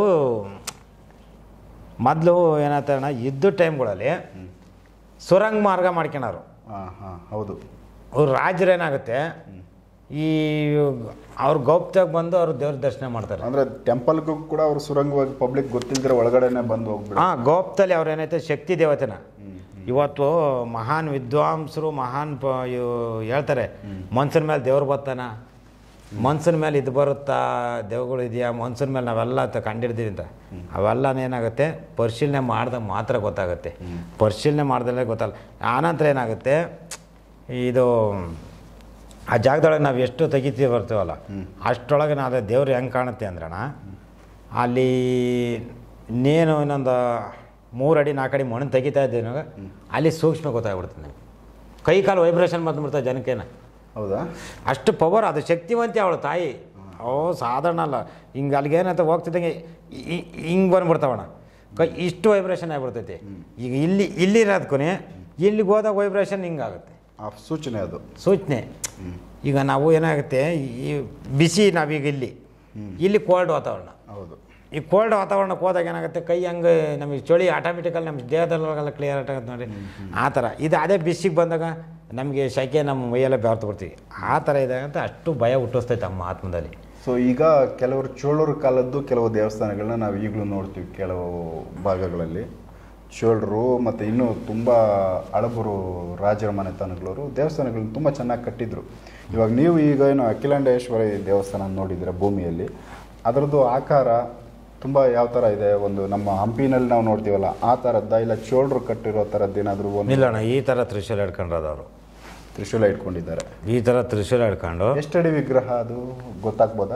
ಮೊದಲು ಏನಾಯ್ತಣ್ಣ, ಇದ್ದ ಟೈಮ್ಗಳಲ್ಲಿ ಸುರಂಗ ಮಾರ್ಗ ಮಾಡ್ಕೊಳೋರು. ಹಾಂ ಹಾಂ ಹೌದು. ಅವ್ರು ರಾಜರು ಏನಾಗುತ್ತೆ, ಈ ಅವ್ರ ಗೌಪ್ತಾಗಿ ಬಂದು ಅವರು ದೇವ್ರ ದರ್ಶನ ಮಾಡ್ತಾರೆ. ಅಂದರೆ ಟೆಂಪಲ್ಗೂ ಕೂಡ ಅವರು ಸುರಂಗವಾಗಿ ಪಬ್ಲಿಕ್ ಗೊತ್ತಿಲ್ಲದ್ರೆ ಒಳಗಡೆನೆ ಬಂದು ಹೋಗ್ಬಿಟ್ಟು. ಹಾಂ, ಗೋಪ್ತಲ್ಲಿ ಅವ್ರು ಏನೈತೆ ಶಕ್ತಿ ದೇವತೆನ. ಇವತ್ತು ಮಹಾನ್ ವಿದ್ವಾಂಸರು ಮಹಾನ್ ಪ ಇವು ಹೇಳ್ತಾರೆ, ಮನ್ಸನ ಮೇಲೆ ದೇವ್ರು ಬರ್ತಾನ, ಮನ್ಸನ ಮೇಲೆ ಇದು ಬರುತ್ತಾ, ದೇವ್ಗಳು ಇದೆಯಾ ಮನ್ಸನ ಮೇಲೆ, ನಾವೆಲ್ಲ ಕಂಡಿಡ್ತೀವಿ ಅಂತ. ಅವೆಲ್ಲನೇನಾಗುತ್ತೆ ಪರಿಶೀಲನೆ ಮಾಡಿದಾಗ ಮಾತ್ರ ಗೊತ್ತಾಗುತ್ತೆ. ಪರಿಶೀಲನೆ ಮಾಡ್ದಲ್ಲೇ ಗೊತ್ತಾಗಲ್ಲ. ಆನಂತರ ಏನಾಗುತ್ತೆ, ಇದು ಆ ಜಾಗದೊಳಗೆ ನಾವು ಎಷ್ಟು ತೆಗಿತೀವಿ ಬರ್ತೀವಲ್ಲ ಅಷ್ಟರೊಳಗೆ ನಾವು ದೇವ್ರು ಹೆಂಗೆ ಕಾಣುತ್ತೆ ಅಂದ್ರಣ, ಅಲ್ಲಿ ಇನ್ನೇನು ಇನ್ನೊಂದು ಮೂರು ಅಡಿ ನಾಲ್ಕು ಅಡಿ ಮಣ್ಣು ತೆಗಿತಾ ಇದ್ದೇನಾಗ ಅಲ್ಲಿ ಸೂಕ್ಷ್ಮ ಗೊತ್ತಾಗ್ಬಿಡ್ತದೆ ನಮಗೆ. ಕೈ ಕಾಲು ವೈಬ್ರೇಷನ್ ಬಂದ್ಬಿಡ್ತಾರೆ ಜನಕ್ಕೇನ. ಹೌದಾ? ಅಷ್ಟು ಪವರ್, ಅದು ಶಕ್ತಿವಂತಿ ಅವಳು ತಾಯಿ. ಓ ಸಾಧಾರಣ ಅಲ್ಲ. ಹಿಂಗೆ ಅಲ್ಲಿಗೇನಂತ ಹೋಗ್ತಿದ್ದಂಗೆ ಹಿಂಗೆ ಬಂದ್ಬಿಡ್ತಾವಣ, ಕೈ ಇಷ್ಟು ವೈಬ್ರೇಷನ್ ಆಗಿಬಿಡ್ತೈತಿ. ಈಗ ಇಲ್ಲಿ ಇಲ್ಲಿರೋದಕ್ಕೂ ಇಲ್ಲಿಗೆ ಹೋದಾಗ ವೈಬ್ರೇಷನ್ ಹಿಂಗಾಗುತ್ತೆ. ಸೂಚನೆ, ಅದು ಸೂಚನೆ. ಈಗ ನಾವು ಏನಾಗುತ್ತೆ, ಈ ಬಿಸಿ ನಾವೀಗ ಇಲ್ಲಿ ಇಲ್ಲಿ ಕೋಲ್ಡ್ ವಾತಾವರಣ. ಹೌದು. ಈ ಕೋಲ್ಡ್ ವಾತಾವರಣಕ್ಕೆ ಹೋದಾಗ ಏನಾಗುತ್ತೆ, ಕೈ ಹಂಗೆ ನಮಗೆ ಚಳಿ ಆಟೋಮೆಟಿಕಲ್ಲಿ ನಮ್ಮ ದೇಹದಲ್ಲೆಲ್ಲ ಕ್ಲಿಯರ್ ಆಗುತ್ತೆ ನೋಡಿ. ಆ ಥರ ಇದು ಅದೇ ಬಿಸಿಗೆ ಬಂದಾಗ ನಮಗೆ ಶೆಕೆ ನಮ್ಮ ಮೈಯೆಲ್ಲ ಬೆರ್ತು ಬಿಡ್ತೀವಿ. ಆ ಥರ ಇದಾಗಂತ ಅಷ್ಟು ಭಯ ಹುಟ್ಟಿಸ್ತೈತೆ ನಮ್ಮ ಆತ್ಮದಲ್ಲಿ. ಸೊ ಈಗ ಕೆಲವರು ಚೋಳರ ಕಾಲದ್ದು ಕೆಲವು ದೇವಸ್ಥಾನಗಳನ್ನ ನಾವು ಈಗಲೂ ನೋಡ್ತೀವಿ. ಕೆಲವು ಭಾಗಗಳಲ್ಲಿ ಚೋಳರು ಮತ್ತು ಇನ್ನೂ ತುಂಬ ಹಳಬರು ರಾಜರ ಮನೆತನಗಳವರು ದೇವಸ್ಥಾನಗಳನ್ನ ತುಂಬ ಚೆನ್ನಾಗಿ ಕಟ್ಟಿದ್ರು. ಇವಾಗ ನೀವು ಈಗ ಏನು ಅಖಿಲಾಂಡೇಶ್ವರಿ ದೇವಸ್ಥಾನ ನೋಡಿದ್ರೆ ಭೂಮಿಯಲ್ಲಿ, ಅದರದ್ದು ಆಕಾರ ತುಂಬ ಯಾವ ಥರ ಇದೆ? ಒಂದು ನಮ್ಮ ಹಂಪಿನಲ್ಲಿ ನಾವು ನೋಡ್ತೀವಲ್ಲ ಆ ಥರದ್ದ, ಇಲ್ಲ ಚೋಳರು ಕಟ್ಟಿರೋ ಥರದ್ದು ಏನಾದರೂ? ಒಂದು ಇಲ್ಲಣ್ಣ, ಈ ಥರ ತ್ರಿಶೂಲ ಹಿಡ್ಕೊಂಡ್ರದವರು. ತ್ರಿಶೂಲ ಇಟ್ಕೊಂಡಿದ್ದಾರೆ. ಈ ಥರ ತ್ರಿಶೂಲ ಹಿಡ್ಕೊಂಡು. ಎಷ್ಟಡಿ ವಿಗ್ರಹ ಅದು ಗೊತ್ತಾಗ್ಬೋದಾ?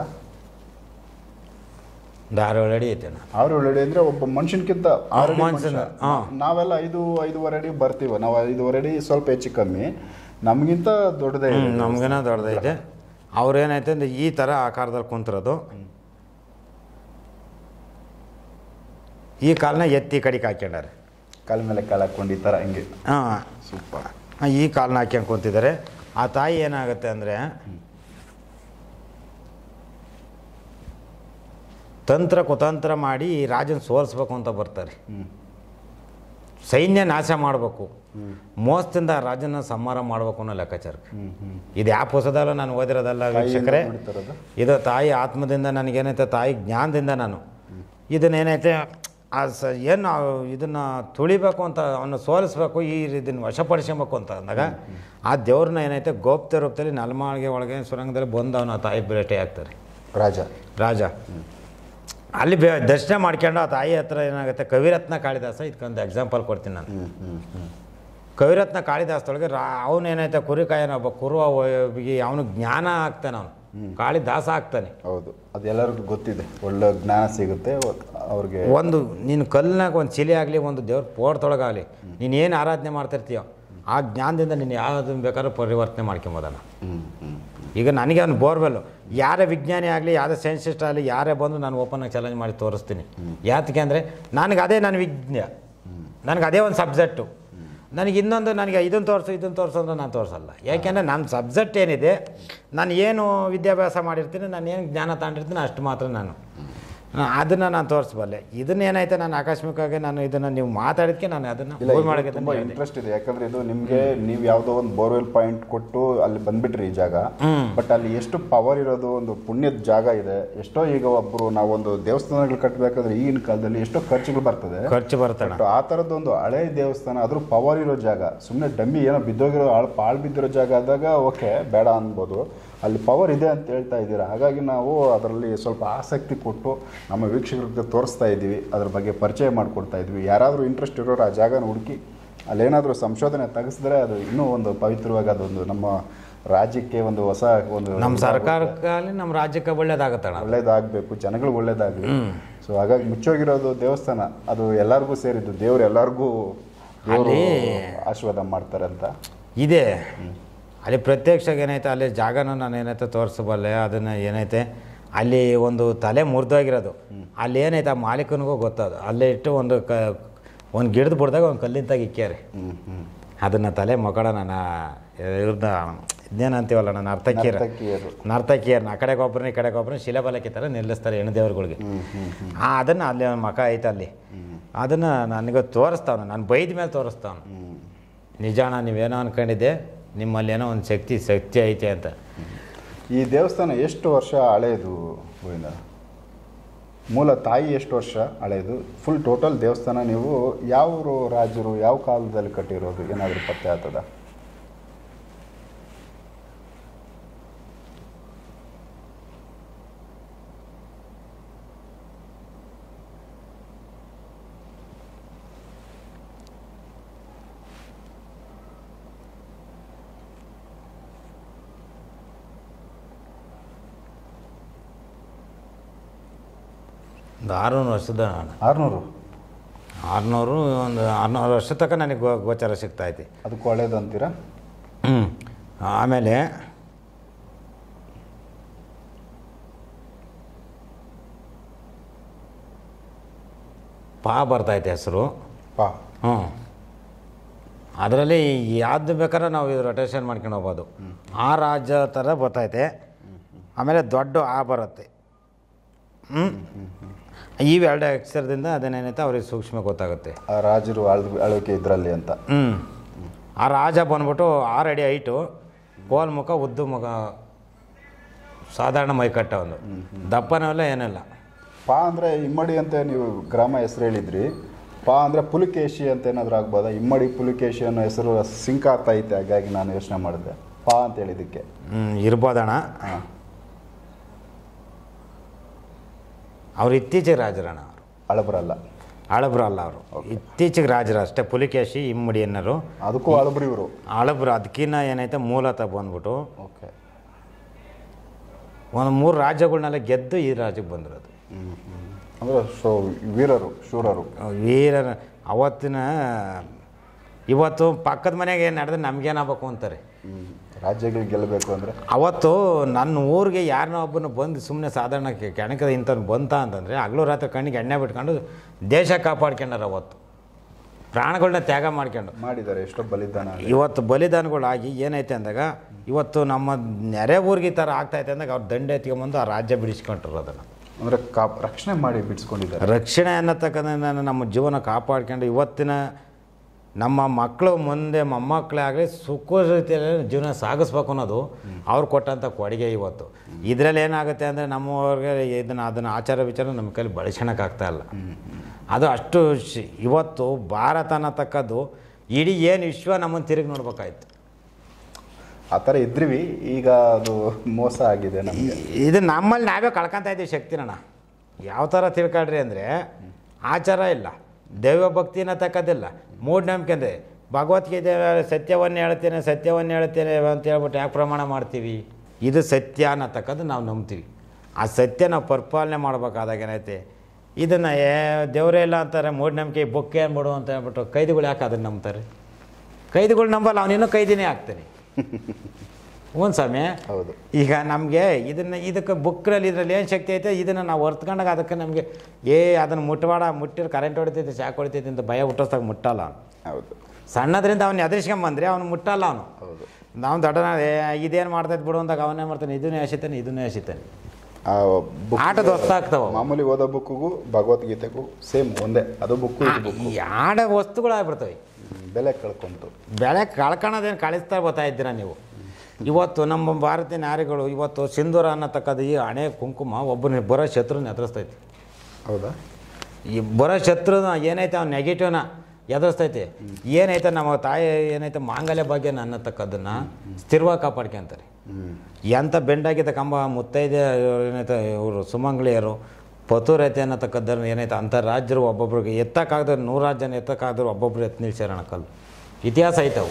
ಒಂದು ಆರು ಏಳು ಅಡಿ ಐತೆ. ಆರು ಏಳು ಅಡಿ ಅಂದರೆ ಒಬ್ಬ ಮನುಷ್ಯನ್ಕಿಂತ ಆರು ಮನುಷ್ಯನ. ನಾವೆಲ್ಲ ಐದು ಐದೂವರೆ ಅಡಿ ಬರ್ತೀವ. ನಾವು ಐದೂವರೆ ಅಡಿ ಸ್ವಲ್ಪ ಹೆಚ್ಚು ಕಮ್ಮಿ, ನಮಗಿಂತ ದೊಡ್ಡದೇ. ನಮಗೇನ ದೊಡ್ಡದೈತೆ. ಅವ್ರೇನೈತೆ ಅಂದರೆ ಈ ಥರ ಆಕಾರದಲ್ಲಿ ಕುಂತಿರೋದು. ಈ ಕಾಲನ್ನ ಎತ್ತಿ ಕಡಿಗೆ ಹಾಕ್ಕೊಂಡಾರೆ, ಕಾಲ ಮೇಲೆ ಕಾಲು ಹಾಕ್ಕೊಂಡು ಈ ಥರ ಹಿಂಗೆ. ಹಾಂ, ಸೂಪರ್. ಈ ಕಾಲನ್ನ ಹಾಕ್ಕೊಂಡು ಕುಂತಿದ್ದಾರೆ. ಆ ತಾಯಿ ಏನಾಗುತ್ತೆ ಅಂದರೆ ತಂತ್ರ ಕುತಂತ್ರ ಮಾಡಿ ಈ ರಾಜನ ಸೋಲಿಸ್ಬೇಕು ಅಂತ ಬರ್ತಾರೆ. ಸೈನ್ಯ ನಾಶ ಮಾಡಬೇಕು, ಮೋಸದಿಂದ ರಾಜನ ಸಂಹಾರ ಮಾಡಬೇಕು ಅನ್ನೋ ಲೆಕ್ಕಾಚಾರಕ್ಕೆ. ಇದು ಯಾವ ಪುಸ್ತಕದಲ್ಲ ನಾನು ಓದಿರೋದಲ್ಲ ವೀಕ್ಷಕರೇ. ಇದು ತಾಯಿ ಆತ್ಮದಿಂದ ನನಗೇನೈತೆ, ತಾಯಿ ಜ್ಞಾನದಿಂದ ನಾನು ಇದನ್ನೇನೈತೆ ಆ ಸ ಏನು ಇದನ್ನು ತುಳಿಬೇಕು ಅಂತ, ಅವನ್ನ ಸೋಲಿಸ್ಬೇಕು, ಈ ಇದನ್ನು ವಶಪಡಿಸ್ಕೊಬೇಕು ಅಂತ ಅಂದಾಗ ಆ ದೇವ್ರನ್ನ ಏನೈತೆ ಗೋಪ್ತ ರೂಪದಲ್ಲಿ ನಲ್ಮಾಳಿಗೆ ಒಳಗೆ ಸುರಂಗದಲ್ಲಿ ಬಂದು ಅವನ ತಾಯಿ ಭೇಟಿ ಆಗ್ತಾರೆ. ರಾಜ ರಾಜ ಅಲ್ಲಿ ಬೇ ದರ್ಶನ ಮಾಡ್ಕೊಂಡು ಆ ತಾಯಿ ಹತ್ರ ಏನಾಗುತ್ತೆ, ಕವಿರತ್ನ ಕಾಳಿದಾಸ ಇದಕ್ಕೊಂದು ಎಕ್ಸಾಂಪಲ್ ಕೊಡ್ತೀನಿ ನಾನು. ಕವಿರತ್ನ ಕಾಳಿದಾಸದೊಳಗೆ ರಾ ಅವನೇನೈತೆ ಕುರಿಕಾಯನ ಒಬ್ಬ ಕುರುವ ಅವನು ಜ್ಞಾನ ಆಗ್ತಾನೆ, ಅವನು ಕಾಳಿದಾಸ ಆಗ್ತಾನೆ. ಹೌದು, ಅದೆಲ್ಲರಿಗೂ ಗೊತ್ತಿದೆ. ಒಳ್ಳೆ ಜ್ಞಾನ ಸಿಗುತ್ತೆ ಅವ್ರಿಗೆ. ಒಂದು ನೀನು ಕಲ್ಲಿನಾಗ ಒಂದು ಶಿಲೆ ಆಗಲಿ, ಒಂದು ದೇವ್ರ ಪೋಡ್ತೊಳಗಾಗಲಿ, ನೀನು ಏನು ಆರಾಧನೆ ಮಾಡ್ತಿರ್ತೀಯೋ ಆ ಜ್ಞಾನದಿಂದ ನೀನು ಯಾವುದನ್ನು ಬೇಕಾದ್ರೂ ಪರಿವರ್ತನೆ ಮಾಡ್ಕೊಂಬೋದಲ್ಲ. ಈಗ ನನಗೆ ಅವ್ನು ಬೋರ್ವೆಲ್ಲು, ಯಾರೇ ವಿಜ್ಞಾನಿ ಆಗಲಿ, ಯಾರೇ ಸೈನ್ಸಿಸ್ಟ್ ಆಗಲಿ, ಯಾರೇ ಬಂದು ನಾನು ಓಪನಾಗಿ ಚಾಲೆಂಜ್ ಮಾಡಿ ತೋರಿಸ್ತೀನಿ. ಯಾತಕ್ಕೆ ಅಂದರೆ ನನಗೆ ಅದೇ ನನ್ನ ವಿಜ್ಞಾನ, ನನಗೆ ಅದೇ ಒಂದು ಸಬ್ಜೆಕ್ಟು. ನನಗೆ ಇನ್ನೊಂದು ನನಗೆ ಇದನ್ನು ತೋರಿಸು ಇದನ್ನು ತೋರಿಸು ಅಂದ್ರೆ ನಾನು ತೋರಿಸಲ್ಲ. ಯಾಕೆಂದರೆ ನನ್ನ ಸಬ್ಜೆಕ್ಟ್ ಏನಿದೆ, ನಾನು ಏನು ವಿದ್ಯಾಭ್ಯಾಸ ಮಾಡಿರ್ತೀನಿ, ನಾನು ಏನು ಜ್ಞಾನ ತಗೊಂಡಿರ್ತೀನಿ ಅಷ್ಟು ಮಾತ್ರ ನಾನು ಅದನ್ನು ನಾನು ತೋರಿಸ್ಬಲ್ಲೆ. ಇದನ್ನೇನೈತೆ ನಾನು ಆಕಸ್ಮಿಕವಾಗಿ ನಾನು ಇದನ್ನು ನೀವು ಮಾತಾಡಿದ್ಕೆ ನಾನು ಅದನ್ನು ಮಾಡೋಕ್ಕೆ ತುಂಬ ಇಂಟ್ರೆಸ್ಟ್ ಇದೆ. ಯಾಕಂದರೆ ಇದು ನಿಮಗೆ ನೀವು ಯಾವುದೋ ಒಂದು ಬೋರ್ವೆಲ್ ಪಾಯಿಂಟ್ ಕೊಟ್ಟು ಅಲ್ಲಿ ಬಂದುಬಿಟ್ರಿ ಈ ಜಾಗ, ಬಟ್ ಅಲ್ಲಿ ಎಷ್ಟು ಪವರ್ ಇರೋದು, ಒಂದು ಪುಣ್ಯದ ಜಾಗ ಇದೆ. ಎಷ್ಟೋ ಈಗ ಒಬ್ಬರು ನಾವೊಂದು ದೇವಸ್ಥಾನಗಳು ಕಟ್ಟಬೇಕಾದ್ರೆ ಈಗಿನ ಕಾಲದಲ್ಲಿ ಎಷ್ಟೋ ಖರ್ಚುಗಳು ಬರ್ತದೆ, ಖರ್ಚು ಬರ್ತದೆ. ಆ ಥರದ್ದೊಂದು ಹಳೆ ದೇವಸ್ಥಾನ ಅದ್ರ ಪವರ್ ಇರೋ ಜಾಗ, ಸುಮ್ಮನೆ ಡಮ್ಮಿ ಏನೋ ಬಿದ್ದೋಗಿರೋ ಆಳು ಪಾಳು ಬಿದ್ದಿರೋ ಜಾಗ ಆದಾಗ ಓಕೆ ಬೇಡ ಅನ್ಬೋದು. ಅಲ್ಲಿ ಪವರ್ ಇದೆ ಅಂತ ಹೇಳ್ತಾ ಇದ್ದೀರಾ. ಹಾಗಾಗಿ ನಾವು ಅದರಲ್ಲಿ ಸ್ವಲ್ಪ ಆಸಕ್ತಿ ಕೊಟ್ಟು ನಮ್ಮ ವೀಕ್ಷಕರಿಗೆ ತೋರಿಸ್ತಾ ಇದ್ದೀವಿ, ಅದ್ರ ಬಗ್ಗೆ ಪರಿಚಯ ಮಾಡಿಕೊಡ್ತಾ ಇದ್ವಿ. ಯಾರಾದರೂ ಇಂಟ್ರೆಸ್ಟ್ ಇರೋರು ಆ ಜಾಗನ ಹುಡುಕಿ ಅಲ್ಲೇನಾದರೂ ಸಂಶೋಧನೆ ತೆಗೆಸಿದ್ರೆ ಅದು ಇನ್ನೂ ಒಂದು ಪವಿತ್ರವಾಗಿ ಅದೊಂದು ನಮ್ಮ ರಾಜ್ಯಕ್ಕೆ ಒಂದು ಹೊಸ ಒಂದು ನಮ್ಮ ಸರ್ಕಾರಕ್ಕೆ ನಮ್ಮ ರಾಜ್ಯಕ್ಕೆ ಒಳ್ಳೇದಾಗುತ್ತಣ್ಣ, ಒಳ್ಳೇದಾಗಬೇಕು, ಜನಗಳಿಗೆ ಒಳ್ಳೇದಾಗಲಿ. ಸೊ ಹಾಗಾಗಿ ಮುಚ್ಚೋಗಿರೋದು ದೇವಸ್ಥಾನ ಅದು ಎಲ್ಲರಿಗೂ ಸೇರಿದ್ದು, ದೇವ್ರು ಎಲ್ಲರಿಗೂ ಆಶೀರ್ವಾದ ಮಾಡ್ತಾರೆ ಅಂತ ಇದೆ. ಅಲ್ಲಿ ಪ್ರತ್ಯಕ್ಷ ಏನೈತೆ ಅಲ್ಲಿ ಜಾಗನೂ ನಾನು ಏನೈತೆ ತೋರಿಸಬಲ್ಲೆ. ಅದನ್ನು ಏನೈತೆ ಅಲ್ಲಿ ಒಂದು ತಲೆ ಮುರಿದೋಗಿರೋದು, ಅಲ್ಲಿ ಏನೈತೆ ಆ ಮಾಲೀಕನಿಗೂ ಗೊತ್ತದು. ಅಲ್ಲೇ ಇಟ್ಟು ಒಂದು ಕ ಒಂದು ಗಿಡದ ಬುಡ್ದಾಗ ಒಂದು ಕಲ್ಲಿಂತಾಗ ಇಕ್ಕ್ಯಾರೆ, ಅದನ್ನು ತಲೆ ಮಕ್ಕಳ ನಾನು ಇವ್ರದ್ದು ಇದೇನಂತೀವಲ್ಲ ನಾನು ನರ್ತಕಿಯರ್ ನರ್ತಕಿಯರ್ನ ಆ ಕಡೆಗೆ ಒಬ್ಬರನ್ನ ಈ ಕಡೆಗೆ ಒಬ್ಬರನ್ನ ಶಿಲೆಬಲಕ್ಕೆ ಥರ ನಿಲ್ಲಿಸ್ತಾರೆ ಹೆಣ್ಣು ದೇವ್ರುಗಳಿಗೆ. ಅದನ್ನು ಅಲ್ಲಿ ಒಂದು ಮಕ ಐತೆ ಅಲ್ಲಿ, ಅದನ್ನು ನನಗೆ ತೋರಿಸ್ತಾವನು, ನಾನು ಬೈದ ಮೇಲೆ ತೋರಿಸ್ತಾವನು. ನಿಜಾಣ ನೀವೇನೋ ಅಂದ್ಕೊಂಡಿದ್ದೆ, ನಿಮ್ಮಲ್ಲಿ ಏನೋ ಒಂದು ಶಕ್ತಿ ಶಕ್ತಿ ಐತೆ ಅಂತ. ಈ ದೇವಸ್ಥಾನ ಎಷ್ಟು ವರ್ಷ ಹಳೆಯದು ಗೋವಿಂದ? ಮೂಲ ತಾಯಿ ಎಷ್ಟು ವರ್ಷ ಹಳೆಯದು? ಫುಲ್ ಟೋಟಲ್ ದೇವಸ್ಥಾನ ನೀವು ಯಾವ ರಾಜರು ಯಾವ ಕಾಲದಲ್ಲಿ ಕಟ್ಟಿರೋದು ಏನಾದರೂ ಪತ್ತೆ ಆಗ್ತದ? ಒಂದು ಆರುನೂರು ವರ್ಷದ ಆರುನೂರು ಆರುನೂರು ಒಂದು ಆರುನೂರು ವರ್ಷ ತನಕ ನನಗೆ ಗೋ ಗೋಚಾರ ಸಿಗ್ತಾಯಿದೆ. ಅದಕ್ಕೂ ಒಳ್ಳೇದು ಅಂತೀರಾ? ಹ್ಞೂ. ಆಮೇಲೆ ಪಾ ಬರ್ತೈತೆ ಹೆಸರು ಪಾ. ಹ್ಞೂ. ಅದರಲ್ಲಿ ಯಾವ್ದು ಬೇಕಾದ್ರೆ ನಾವು ಇದು ರೊಟೇಷನ್ ಮಾಡ್ಕೊಂಡು ಹೋಗ್ಬೋದು. ಆ ರಾಜ್ಯ ಥರ ಬರ್ತೈತೆ. ಆಮೇಲೆ ದೊಡ್ಡ ಆ ಬರುತ್ತೆ. ಹ್ಞೂ. ಇವೆರಡು ಅಕ್ಷರದಿಂದ ಅದೇನೇನೈತೆ ಅವ್ರಿಗೆ ಸೂಕ್ಷ್ಮ ಗೊತ್ತಾಗುತ್ತೆ ಆ ರಾಜರು ಆಳ್ ಆಳ್ವಿಕೆ ಇದರಲ್ಲಿ ಅಂತ. ಹ್ಞೂ. ಆ ರಾಜ ಬಂದ್ಬಿಟ್ಟು ಆರು ಅಡಿ ಹೈಟು, ಕೋಲ್ ಮುಖ, ಉದ್ದು ಮುಖ, ಸಾಧಾರಣ ಮೈಕಟ್ಟ, ಒಂದು ದಪ್ಪನವೆಲ್ಲ ಏನಿಲ್ಲ. ಪಾ ಅಂದರೆ ಇಮ್ಮಡಿ ಅಂತ ನೀವು ಗ್ರಾಮ ಹೆಸರು ಹೇಳಿದ್ರಿ. ಪಾ ಅಂದರೆ ಪುಲಿಕೇಶಿ ಅಂತ ಏನಾದರೂ ಆಗ್ಬೋದಾ? ಇಮ್ಮಡಿ ಪುಲಿಕೇಶಿ ಅನ್ನೋ ಹೆಸರು ಸಿಂಕ್ ಆಗ್ತಾ ಐತೆ, ಹಾಗಾಗಿ ನಾನು ಯೋಚನೆ ಮಾಡಿದೆ ಪಾ ಅಂತ ಹೇಳಿದ್ದಕ್ಕೆ. ಹ್ಞೂ, ಇರ್ಬೋದಣ್ಣ. ಹಾಂ. ಅವ್ರು ಇತ್ತೀಚೆಗೆ ರಾಜರಣ್ಣ, ಅವರು ಅಳಬ್ರಲ್ಲ. ಅಳಬ್ರು ಅಲ್ಲ, ಅವರು ಇತ್ತೀಚೆಗೆ ರಾಜರು ಅಷ್ಟೇ. ಪುಲಿಕೇಶಿ ಇಮ್ಮಡಿ ಅನ್ನೋರು ಅದಕ್ಕೂ ಅಳಬ್ರು ಇವರು. ಅಳಬ್ರು ಅದಕ್ಕಿನ್ನ ಏನೈತೆ ಮೂಲತಃ ಬಂದ್ಬಿಟ್ಟು ಓಕೆ ಒಂದು ಮೂರು ರಾಜ್ಯಗಳನ್ನೆಲ್ಲ ಗೆದ್ದು ಈ ರಾಜ್ಯಕ್ಕೆ ಬಂದಿರೋದು. ಅಂದರೆ ಸೊ ವೀರರು, ಶೂರರು, ವೀರರ. ಅವತ್ತಿನ ಇವತ್ತು ಪಕ್ಕದ ಮನೆಗೆ ಏನು ನಡೆದ್ರೆ ನಮಗೇನಾಗಬೇಕು ಅಂತಾರೆ. ರಾಜ್ಯಗಳಿಗೆ ಗೆಲ್ಲಬೇಕು ಅಂದರೆ ಅವತ್ತು ನನ್ನ ಊರಿಗೆ ಯಾರನ್ನೋ ಒಬ್ಬನು ಬಂದು ಸುಮ್ಮನೆ ಸಾಧಾರಣ ಕೆಣಕದ ಇಂಥವ್ನು ಬಂತ ಅಂತಂದರೆ ಹಗಲು ರಾತ್ರಿ ಕಣ್ಣಿಗೆ ಎಣ್ಣೆ ಬಿಟ್ಕೊಂಡು ದೇಶ ಕಾಪಾಡ್ಕೊಂಡಾರ. ಅವತ್ತು ಪ್ರಾಣಗಳನ್ನ ತ್ಯಾಗ ಮಾಡ್ಕೊಂಡು ಮಾಡಿದ್ದಾರೆ. ಎಷ್ಟೋ ಬಲಿದಾನ. ಇವತ್ತು ಬಲಿದಾನಗಳಾಗಿ ಏನೈತೆ ಅಂದಾಗ ಇವತ್ತು ನಮ್ಮ ನೆರೆ ಊರಿಗೆ ಈ ಥರ ಆಗ್ತಾಯಿದೆ ಅಂದಾಗ ಅವ್ರು ದಂಡ ಎತ್ಕೊಂಬಂದು ಆ ರಾಜ್ಯ ಬಿಡಿಸ್ಕೊಂಡ್ರು. ಅದನ್ನು ಅಂದರೆ ಕಾ ರಕ್ಷಣೆ ಮಾಡಿ ಬಿಡಿಸ್ಕೊಂಡಿದ್ದಾರೆ. ರಕ್ಷಣೆ ಅನ್ನತಕ್ಕಂಥ ನಮ್ಮ ಜೀವನ ಕಾಪಾಡ್ಕೊಂಡು ಇವತ್ತಿನ ನಮ್ಮ ಮಕ್ಕಳು ಮುಂದೆ ಮೊಮ್ಮಕ್ಕಳೇ ಆಗಲಿ ಸುಖ ರೀತಿಯಲ್ಲಿ ಜೀವನ ಸಾಗಿಸ್ಬೇಕು ಅನ್ನೋದು ಅವ್ರು ಕೊಟ್ಟಂಥ ಕೊಡುಗೆ. ಇವತ್ತು ಇದರಲ್ಲಿ ಏನಾಗುತ್ತೆ ಅಂದರೆ ನಮ್ಮವ್ರಿಗೆ ಇದನ್ನು ಅದನ್ನು ಆಚಾರ ವಿಚಾರ ನಮ್ಮ ಕೈಲಿ ಬಳಸ್ಕೊಳಕ್ಕಾಗ್ತಾ ಇಲ್ಲ. ಅದು ಅಷ್ಟು ಶ್ ಇವತ್ತು ಭಾರತ ಅನ್ನತಕ್ಕದ್ದು ಇಡೀ ಏನು ವಿಶ್ವ ನಮ್ಮನ್ನು ತಿರುಗಿ ನೋಡ್ಬೇಕಾಯ್ತು. ಆ ಥರ ಇದ್ರಿ. ಈಗ ಅದು ಮೋಸ ಆಗಿದೆ ನಮಗೆ. ಇದು ನಮ್ಮಲ್ಲಿ ನಾವೇ ಕಳ್ಕೊತಾ ಇದ್ದೀವಿ ಶಕ್ತಿನ. ಯಾವ ಥರ ತಿಳ್ಕೊಳ್ರಿ ಅಂದರೆ ಆಚಾರ ಇಲ್ಲ, ದೈವ ಭಕ್ತಿನ ತಕ್ಕದಿಲ್ಲ, ಮೂಢನಂಬಿಕೆ. ಅಂದರೆ ಭಗವದ್ಗೀತೆ ಸತ್ಯವನ್ನೇ ಹೇಳ್ತೇನೆ ಸತ್ಯವನ್ನೇ ಹೇಳ್ತೇನೆ ಅಂತ ಹೇಳ್ಬಿಟ್ಟು ಯಾಕೆ ಪ್ರಮಾಣ ಮಾಡ್ತೀವಿ? ಇದು ಸತ್ಯ ಅನ್ನತಕ್ಕದ್ದು ನಾವು ನಂಬ್ತೀವಿ. ಆ ಸತ್ಯ ನಾವು ಪರಿಪಾಲನೆ ಮಾಡ್ಬೇಕಾದಾಗ ಏನೈತೆ ಇದನ್ನು ಏ ದೇವರೇ ಇಲ್ಲ ಅಂತಾರೆ, ಮೂಢನಂಬಿಕೆ ಬೊಕ್ಕೆ ಅಂದ್ಬಿಡು ಅಂತ ಹೇಳ್ಬಿಟ್ಟು ಕೈದಿಗಳು ಯಾಕೆ ಅದನ್ನು ನಂಬ್ತಾರೆ? ಕೈದಿಗಳು ನಂಬಲ್ಲ, ಅವನಿನ್ನೂ ಕೈದಿನೇ ಆಗ್ತಾನೆ ಒಂದು ಸಮಯ. ಹೌದು. ಈಗ ನಮಗೆ ಇದನ್ನು ಇದಕ್ಕೆ ಬುಕ್ರಲ್ಲಿ ಇದರಲ್ಲಿ ಏನು ಶಕ್ತಿ ಐತೆ ಇದನ್ನು ನಾವು ಹೊರ್ತ್ಕೊಂಡಾಗ ಅದಕ್ಕೆ ನಮಗೆ ಏ ಅದನ್ನು ಮುಟ್ಟಬೇಡ, ಮುಟ್ಟಿರೋ ಕರೆಂಟ್ ಹೊಡಿತೈತೆ, ಶಾಕ್ ಹೊಡಿತೈತೆ ಅಂತ ಭಯ ಹುಟ್ಟಿಸ್ದಾಗ ಮುಟ್ಟಲ್ಲ. ಹೌದು. ಸಣ್ಣದ್ರಿಂದ ಅವ್ನು ಎದುರಿಸ್ಕೊಂಬಂದ್ರೆ ಅವ್ನು ಮುಟ್ಟಲ್ಲ ಅವನು. ಹೌದು. ನಾವು ದೊಡ್ಡನ ಇದೇನು ಮಾಡ್ತೈತೆ ಬಿಡು ಅಂದಾಗ ಅವನೇ ಮಾಡ್ತಾನೆ, ಇದನ್ನೇ ಎಸಿತಾನೆ ಇದನ್ನೇ ಎಸಿತಾನೆ. ಆ book ಆಟದ ವಸ್ತಾಗ್ತಾವ. ಮಾಮೂಲಿ ಓದೋ ಬುಕ್ಕಿಗೂ ಭಗವದ್ಗೀತೆಗೂ ಸೇಮ್ ಒಂದೇ, ಅದು ಬುಕ್ಕು ಇದು ಬುಕ್ಕು. ಈ ಆಡ ವಸ್ತುಗಳಾಗ್ಬಿಡ್ತವೆ, ಬೆಲೆ ಕಳ್ಕೊಂತು. ಬೆಳೆ ಕಳ್ಕೊಳ್ಳೋದೇನು ಕಳಿಸ್ತಾ ಬರ್ತಾ ಇದ್ದೀರಾ ನೀವು. ಇವತ್ತು ನಮ್ಮ ಭಾರತೀಯ ನಾರಿಗಳು ಇವತ್ತು ಸಿಂಧೂರ ಅನ್ನತಕ್ಕದ್ದು ಈ ಹಣೆ ಕುಂಕುಮ ಒಬ್ಬನ ಬರೋ ಶತ್ರುನ ಎದುರಿಸ್ತೈತಿ. ಹೌದಾ? ಈ ಬರೋ ಶತ್ರುನ ಏನೈತೆ ಅವ್ನು ನೆಗೆಟಿವ್ನ ಎದುರಿಸ್ತೈತಿ. ಏನೈತೆ ನಮ್ಮ ತಾಯಿ ಏನೈತೆ ಮಾಂಗಲ್ಯ ಭಾಗ್ಯನ ಅನ್ನತಕ್ಕದ್ದನ್ನು ಸ್ಥಿರವಾಗಿ ಕಾಪಾಡ್ಕೊಂತಾರೆ. ಎಂಥ ಬೆಂಡಾಗಿದ್ದ ಕಂಬ ಮುತ್ತೈದೆ ಏನೈತೆ ಇವರು ಸುಮಂಗ್ಲಿಯರು ಪತುರೈತೆ ಅನ್ನತಕ್ಕದ್ದನ್ನು ಏನೈತೆ ಅಂತಾರಾಜ್ಯರು ಒಬ್ಬೊಬ್ರಿಗೆ ಎತ್ತಕ್ಕಾಗದ್ರೆ ನೂರಾರು ಜನ ಎತ್ತಕ್ಕಾದ್ರೆ ಒಬ್ಬೊಬ್ರು ಎತ್ತು ನಿಲ್ಸ್ಯಾರ ಕಲ್ಲು ಇತಿಹಾಸ ಐತವು.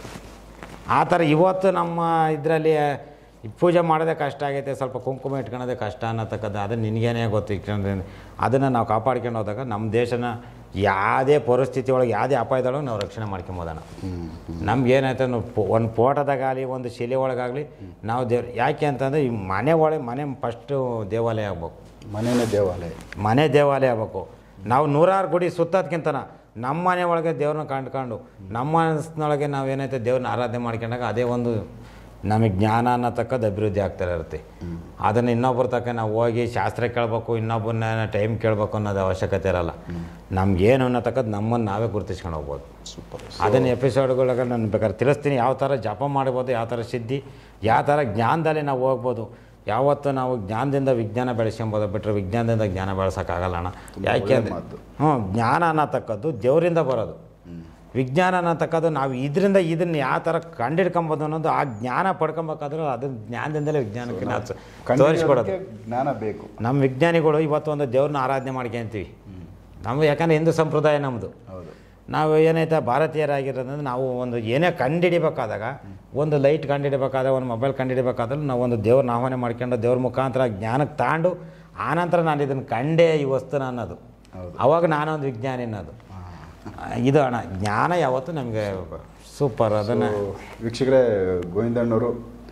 ಆ ಥರ ಇವತ್ತು ನಮ್ಮ ಇದರಲ್ಲಿ ಪೂಜೆ ಮಾಡೋದೇ ಕಷ್ಟ ಆಗೈತೆ, ಸ್ವಲ್ಪ ಕುಂಕುಮ ಇಟ್ಕೊಳ್ಳೋದೇ ಕಷ್ಟ ಅನ್ನತಕ್ಕದ್ದು ಅದನ್ನು ನಿನಗೇನೇ ಗೊತ್ತು. ಇಟ್ಕೊಂಡ್ರೆ ಅದನ್ನು ನಾವು ಕಾಪಾಡ್ಕೊಂಡು ಹೋದಾಗ ನಮ್ಮ ದೇಶನ ಯಾವುದೇ ಪರಿಸ್ಥಿತಿ ಒಳಗೆ ಯಾವುದೇ ಅಪಾಯದೊಳಗೆ ನಾವು ರಕ್ಷಣೆ ಮಾಡ್ಕೊಂಬೋದಣ. ನಮ್ಗೇನಾಯ್ತು ಒಂದು ಫೋಟೋದಾಗಲಿ ಒಂದು ಶಿಲೆ ಒಳಗಾಗಲಿ ನಾವು ದೇವ್ರು ಯಾಕೆ ಅಂತಂದರೆ ಈ ಮನೆ ಒಳಗೆ ಮನೆ ಫಸ್ಟು ದೇವಾಲಯ ಆಗ್ಬೇಕು. ಮನೆಯೇ ದೇವಾಲಯ, ಮನೆ ದೇವಾಲಯ ಆಗ್ಬೇಕು. ನಾವು ನೂರಾರು ಗುಡಿ ಸುತ್ತೋದ್ಕಿಂತನ ನಮ್ಮ ಮನೆ ಒಳಗೆ ದೇವ್ರನ್ನ ಕಂಡ್ಕೊಂಡು ನಮ್ಮ ಮನಸ್ಸಿನೊಳಗೆ ನಾವು ಏನೈತೆ ದೇವ್ರನ್ನ ಆರಾಧನೆ ಮಾಡ್ಕೊಂಡಾಗ ಅದೇ ಒಂದು ನಮಗೆ ಜ್ಞಾನ ಅನ್ನತಕ್ಕದ್ದು ಅಭಿವೃದ್ಧಿ ಆಗ್ತಾ ಇರುತ್ತೆ. ಅದನ್ನು ಇನ್ನೊಬ್ಬರ ತಕ್ಕ ನಾವು ಹೋಗಿ ಶಾಸ್ತ್ರ ಕೇಳಬೇಕು, ಇನ್ನೊಬ್ಬರನ್ನ ಟೈಮ್ ಕೇಳಬೇಕು ಅನ್ನೋದು ಅವಶ್ಯಕತೆ ಇರಲ್ಲ. ನಮಗೇನು ಅನ್ನತಕ್ಕದ್ದು ನಮ್ಮನ್ನು ನಾವೇ ಗುರುತಿಸ್ಕೊಂಡು ಹೋಗ್ಬೋದು. ಸೂಪರ್. ಅದನ್ನು ಎಪಿಸೋಡ್ಗಳಿಗೆ ನಾನು ಬೇಕಾದ್ರೆ ತಿಳಿಸ್ತೀನಿ, ಯಾವ ಥರ ಜಪ ಮಾಡ್ಬೋದು, ಯಾವ ಥರ ಸಿದ್ಧಿ, ಯಾವ ಥರ ಜ್ಞಾನದಲ್ಲಿ ನಾವು ಹೋಗ್ಬೋದು. ಯಾವತ್ತು ನಾವು ಜ್ಞಾನದಿಂದ ವಿಜ್ಞಾನ ಬೆಳೆಸ್ಕೊಬೋದು, ಬಿಟ್ಟರೆ ವಿಜ್ಞಾನದಿಂದ ಜ್ಞಾನ ಬೆಳೆಸೋಕ್ಕಾಗಲ್ಲ ಅಣ್ಣ. ಯಾಕೆ ಅಂದರೆ ಹ್ಞೂ ಜ್ಞಾನ ಅನ್ನತಕ್ಕದ್ದು ದೇವರಿಂದ ಬರೋದು. ವಿಜ್ಞಾನ ಅನ್ನತಕ್ಕದ್ದು ನಾವು ಇದರಿಂದ ಇದನ್ನು ಯಾವ ಥರ ಕಂಡಿಡ್ಕೊಬೋದು ಅನ್ನೋದು ಆ ಜ್ಞಾನ ಪಡ್ಕೊಬೇಕಾದ್ರೆ ಅದು ಜ್ಞಾನದಿಂದಲೇ ವಿಜ್ಞಾನಕ್ಕೆ ನಾವು ತೋರಿಸ್ಕೊಡೋದು. ಜ್ಞಾನ ಬೇಕು. ನಮ್ಮ ವಿಜ್ಞಾನಿಗಳು ಇವತ್ತು ಒಂದು ದೇವ್ರನ್ನ ಆರಾಧನೆ ಮಾಡ್ಕೊಂತೀವಿ ನಾವು, ಯಾಕಂದರೆ ಹಿಂದೂ ಸಂಪ್ರದಾಯ ನಮ್ಮದು. ಹೌದು. ನಾವು ಏನೈತೆ ಭಾರತೀಯರಾಗಿರೋದ್ರಿಂದ ನಾವು ಒಂದು ಏನೇ ಕಂಡುಹಿಡಿಬೇಕಾದಾಗ, ಒಂದು ಲೈಟ್ ಕಂಡುಹಿಡಿಬೇಕಾದಾಗ, ಒಂದು ಮೊಬೈಲ್ ಕಂಡುಹಿಡಿಬೇಕಾದ್ರೆ ನಾವು ಒಂದು ದೇವ್ರನ್ನ ಆಹ್ವಾನ ಮಾಡ್ಕೊಂಡು ದೇವ್ರ ಮುಖಾಂತರ ಜ್ಞಾನಕ್ಕೆ ತಾಂಡು ಆನಂತರ ನಾನು ಇದನ್ನು ಕಂಡೇ ಈ ವಸ್ತುನ ಅನ್ನೋದು. ಅವಾಗ ನಾನೊಂದು ವಿಜ್ಞಾನಿ ಅನ್ನೋದು ಇದು ಅಣ್ಣ. ಜ್ಞಾನ ಯಾವತ್ತು ನಮಗೆ ಸೂಪರ್. ಅದನ್ನು ವೀಕ್ಷಕರೇ, ಗೋವಿಂದಣ್ಣವರು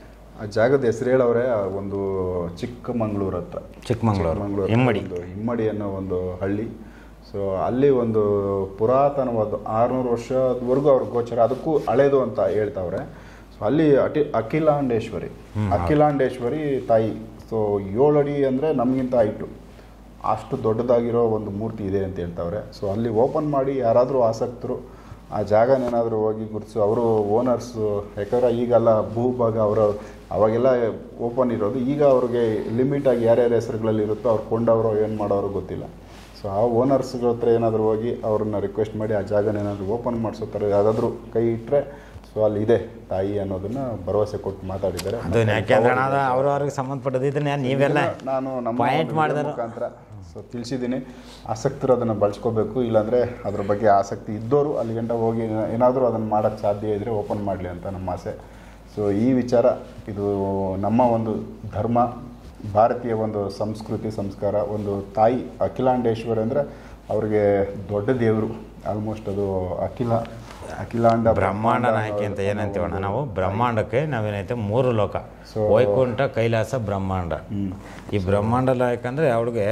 ಆ ಜಾಗದ ಹೆಸರು ಹೇಳವ್ರೆ, ಒಂದು ಚಿಕ್ಕಮಂಗ್ಳೂರು ಹತ್ರ, ಚಿಕ್ಕಮಂಗ್ಳೂರು ಇಮ್ಮಡಿ ಒಂದು ಇಮ್ಮಡಿ ಅನ್ನೋ ಒಂದು ಹಳ್ಳಿ. ಸೊ ಅಲ್ಲಿ ಒಂದು ಪುರಾತನವಾದ ಆರುನೂರು ವರ್ಷದವರೆಗೂ ಅವ್ರ ಗೋಚರ, ಅದಕ್ಕೂ ಹಳೇದು ಅಂತ ಹೇಳ್ತಾವ್ರೆ. ಸೊ ಅಲ್ಲಿ ಅಟಿ ಅಖಿಲಾಂಡೇಶ್ವರಿ ಅಖಿಲಾಂಡೇಶ್ವರಿ ತಾಯಿ. ಸೊ ಏಳು ಅಡಿ ಅಂದರೆ ನಮಗಿಂತ ಹೈಟು, ಅಷ್ಟು ದೊಡ್ಡದಾಗಿರೋ ಒಂದು ಮೂರ್ತಿ ಇದೆ ಅಂತ ಹೇಳ್ತಾವ್ರೆ. ಸೊ ಅಲ್ಲಿ ಓಪನ್ ಮಾಡಿ ಯಾರಾದರೂ ಆಸಕ್ತರು ಆ ಜಾಗನೇನಾದರೂ ಹೋಗಿ ಗುರುತಿಸು, ಅವರು ಓನರ್ಸು. ಯಾಕಂದರೆ ಈಗೆಲ್ಲ ಭೂಭಾಗ ಅವರು ಅವಾಗೆಲ್ಲ ಓಪನ್ ಇರೋದು, ಈಗ ಅವ್ರಿಗೆ ಲಿಮಿಟಾಗಿ ಯಾರ್ಯಾರ ಹೆಸರುಗಳಲ್ಲಿ ಇರುತ್ತೋ ಅವ್ರು ಕೊಂಡವರು ಏನು ಮಾಡೋರು ಗೊತ್ತಿಲ್ಲ. ಸೊ ಆ ಓನರ್ಸ್ಗಳ ಹತ್ರ ಏನಾದರೂ ಹೋಗಿ ಅವ್ರನ್ನ ರಿಕ್ವೆಸ್ಟ್ ಮಾಡಿ ಆ ಜಾಗನೇನಾದರೂ ಓಪನ್ ಮಾಡಿಸೋ ಥರ ಯಾವುದಾದ್ರೂ ಕೈ ಇಟ್ಟರೆ ಸೊ ಅಲ್ಲಿ ಇದೆ ತಾಯಿ ಅನ್ನೋದನ್ನ ಭರವಸೆ ಕೊಟ್ಟು ಮಾತಾಡಿದ್ದಾರೆ. ಅವ್ರವ್ರಿಗೆ ಸಂಬಂಧಪಟ್ಟದ್ದು ಇದನ್ನ ನೀವೆಲ್ಲ ನಾನು ನಮ್ಮ ಪಾಯಿಂಟ್ ಮಾಡಿದ ಮುಖಾಂತರ ಸೊ ತಿಳಿಸಿದ್ದೀನಿ. ಆಸಕ್ತರು ಅದನ್ನು ಬಳಸ್ಕೋಬೇಕು, ಇಲ್ಲಾಂದರೆ ಅದ್ರ ಬಗ್ಗೆ ಆಸಕ್ತಿ ಇದ್ದವರು ಅಲ್ಲಿ ಗಂಟ ಹೋಗಿ ಏನಾದರೂ ಅದನ್ನು ಮಾಡೋಕ್ಕೆ ಸಾಧ್ಯ ಇದ್ದರೆ ಓಪನ್ ಮಾಡಲಿ ಅಂತ ನಮ್ಮ ಆಸೆ. ಸೊ ಈ ವಿಚಾರ ಇದು ನಮ್ಮ ಒಂದು ಧರ್ಮ, ಭಾರತೀಯ ಒಂದು ಸಂಸ್ಕೃತಿ ಸಂಸ್ಕಾರ. ಒಂದು ತಾಯಿ ಅಖಿಲಾಂಡೇಶ್ವರಿ ಅಂದರೆ ಅವ್ರಿಗೆ ದೊಡ್ಡ ದೇವರು. ಆಲ್ಮೋಸ್ಟ್ ಅದು ಅಖಿಲ ಅಖಿಲಾಂಡ ಬ್ರಹ್ಮಾಂಡ ನಾಯಕಿ ಅಂತ ಏನಂತೀವಣ್ಣ ನಾವು. ಬ್ರಹ್ಮಾಂಡಕ್ಕೆ ನಾವೇನೈತೆ ಮೂರು ಲೋಕ, ವೈಕುಂಠ, ಕೈಲಾಸ, ಬ್ರಹ್ಮಾಂಡ. ಈ ಬ್ರಹ್ಮಾಂಡ ನಾಯಕ ಅಂದರೆ ಅವ್ಳಿಗೆ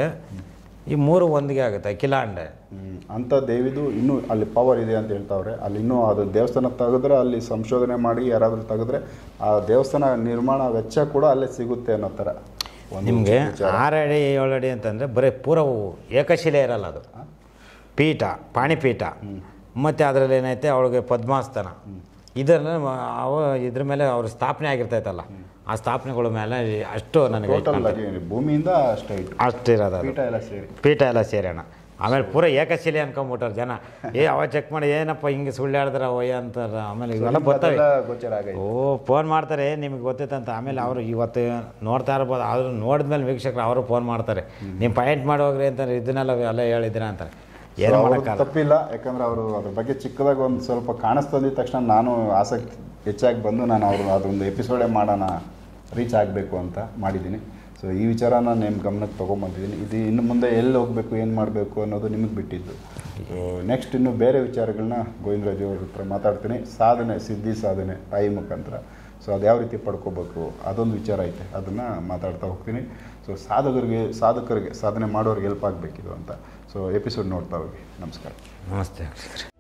ಈ ಮೂರು ಒಂದಿಗೆ ಆಗುತ್ತೆ ಅಖಿಲಾಂಡ ಅಂತ ದೇವಿದು. ಇನ್ನೂ ಅಲ್ಲಿ ಪವರ್ ಇದೆ ಅಂತ ಹೇಳ್ತಾವ್ರೆ. ಅಲ್ಲಿ ಇನ್ನೂ ಅದು ದೇವಸ್ಥಾನ ತೆಗೆದ್ರೆ, ಅಲ್ಲಿ ಸಂಶೋಧನೆ ಮಾಡಿ ಯಾರಾದರೂ ತೆಗೆದ್ರೆ ಆ ದೇವಸ್ಥಾನ ನಿರ್ಮಾಣ ವೆಚ್ಚ ಕೂಡ ಅಲ್ಲೇ ಸಿಗುತ್ತೆ ಅನ್ನೋ ಥರ. ನಿಮಗೆ ಆರು ಅಡಿ ಏಳು ಅಡಿ ಅಂತಂದರೆ ಬರೀ ಪೂರವು ಏಕಶಿಲೆ ಇರಲ್ಲ, ಅದು ಪೀಠ, ಪಾಣಿಪೀಠ. ಮತ್ತು ಅದರಲ್ಲಿ ಏನೈತೆ ಅವಳಿಗೆ ಪದ್ಮಾಸ್ತನ, ಇದನ್ನು ಅವ ಇದ್ರ ಮೇಲೆ ಅವ್ರ ಸ್ಥಾಪನೆ ಆಗಿರ್ತೈತಲ್ಲ, ಆ ಸ್ಥಾಪನೆಗಳ ಮೇಲೆ ಅಷ್ಟು ನನಗೆ ಭೂಮಿಯಿಂದ ಅಷ್ಟು ಅಷ್ಟಿರೋದು ಪೀಠ ಎಲ್ಲ ಸೇರಿ ಪೀಠ ಎಲ್ಲ ಸೇರೋಣ. ಆಮೇಲೆ ಪೂರ ಏಕಶಿಲೆ ಅನ್ಕೊಂಬಿಟ್ಟಾರೆ ಜನ. ಏ ಅವ ಚೆಕ್ ಮಾಡಿ ಏನಪ್ಪ ಹಿಂಗೆ ಸುಳ್ಳು ಹೇಳಿದ್ರೆ ಅವಯ್ಯ ಅಂತಾರೆ. ಆಮೇಲೆ ಇವೆಲ್ಲ ಬರ್ತವೆ, ಓ ಫೋನ್ ಮಾಡ್ತಾರೆ ನಿಮಗೆ ಗೊತ್ತೈತಂತ. ಆಮೇಲೆ ಅವರು ಇವತ್ತು ನೋಡ್ತಾ ಇರ್ಬೋದು, ಆದರೂ ನೋಡಿದ್ಮೇಲೆ ವೀಕ್ಷಕರು ಅವರು ಫೋನ್ ಮಾಡ್ತಾರೆ, ನೀವು ಪಾಯಿಂಟ್ ಮಾಡಿ ಹೋಗ್ರಿ ಅಂತಾರೆ, ಇದನ್ನೆಲ್ಲ ಎಲ್ಲ ಹೇಳಿದ್ದೀರಾ ಅಂತಾರೆ. ಏನು ಮಾಡೋಕ್ಕಾಗಲ್ಲ, ತಪ್ಪಿಲ್ಲ. ಯಾಕಂದರೆ ಅವರು ಅದ್ರ ಬಗ್ಗೆ ಚಿಕ್ಕದಾಗ ಒಂದು ಸ್ವಲ್ಪ ಕಾಣಿಸ್ತಂದಿದ ತಕ್ಷಣ ನಾನು ಆಸಕ್ತಿ ಹೆಚ್ಚಾಗಿ ಬಂದು ನಾನು ಅವರು ಅದೊಂದು ಎಪಿಸೋಡೇ ಮಾಡೋಣ, ರೀಚ್ ಆಗಬೇಕು ಅಂತ ಮಾಡಿದ್ದೀನಿ. ಸೊ ಈ ವಿಚಾರನ ನಿಮ್ಮ ಗಮನಕ್ಕೆ ತೊಗೊಂಬಂದಿದ್ದೀನಿ. ಇದು ಇನ್ನು ಮುಂದೆ ಎಲ್ಲಿ ಹೋಗಬೇಕು, ಏನು ಮಾಡಬೇಕು ಅನ್ನೋದು ನಿಮಗೆ ಬಿಟ್ಟಿದ್ದು. ಸೊ ನೆಕ್ಸ್ಟ್ ಇನ್ನು ಬೇರೆ ವಿಚಾರಗಳನ್ನ ಗೋವಿಂದರಾಜು ಅವ್ರ ಹತ್ರ ಮಾತಾಡ್ತೀನಿ. ಸಾಧನೆ, ಸಿದ್ಧಿ ಸಾಧನೆ ತಾಯಿ ಮುಖಾಂತರ. ಸೊ ಅದು ಯಾವ ರೀತಿ ಪಡ್ಕೋಬೇಕು ಅದೊಂದು ವಿಚಾರ ಐತೆ, ಅದನ್ನು ಮಾತಾಡ್ತಾ ಹೋಗ್ತೀನಿ. ಸೊ ಸಾಧಕರಿಗೆ ಸಾಧಕರಿಗೆ ಸಾಧನೆ ಮಾಡೋರಿಗೆ ಹೆಲ್ಪ್ ಆಗಬೇಕಿದು ಅಂತ. ಸೊ ಎಪಿಸೋಡ್ ನೋಡ್ತಾ ಹೋಗಿ. ನಮಸ್ಕಾರ. ನಮಸ್ತೆ.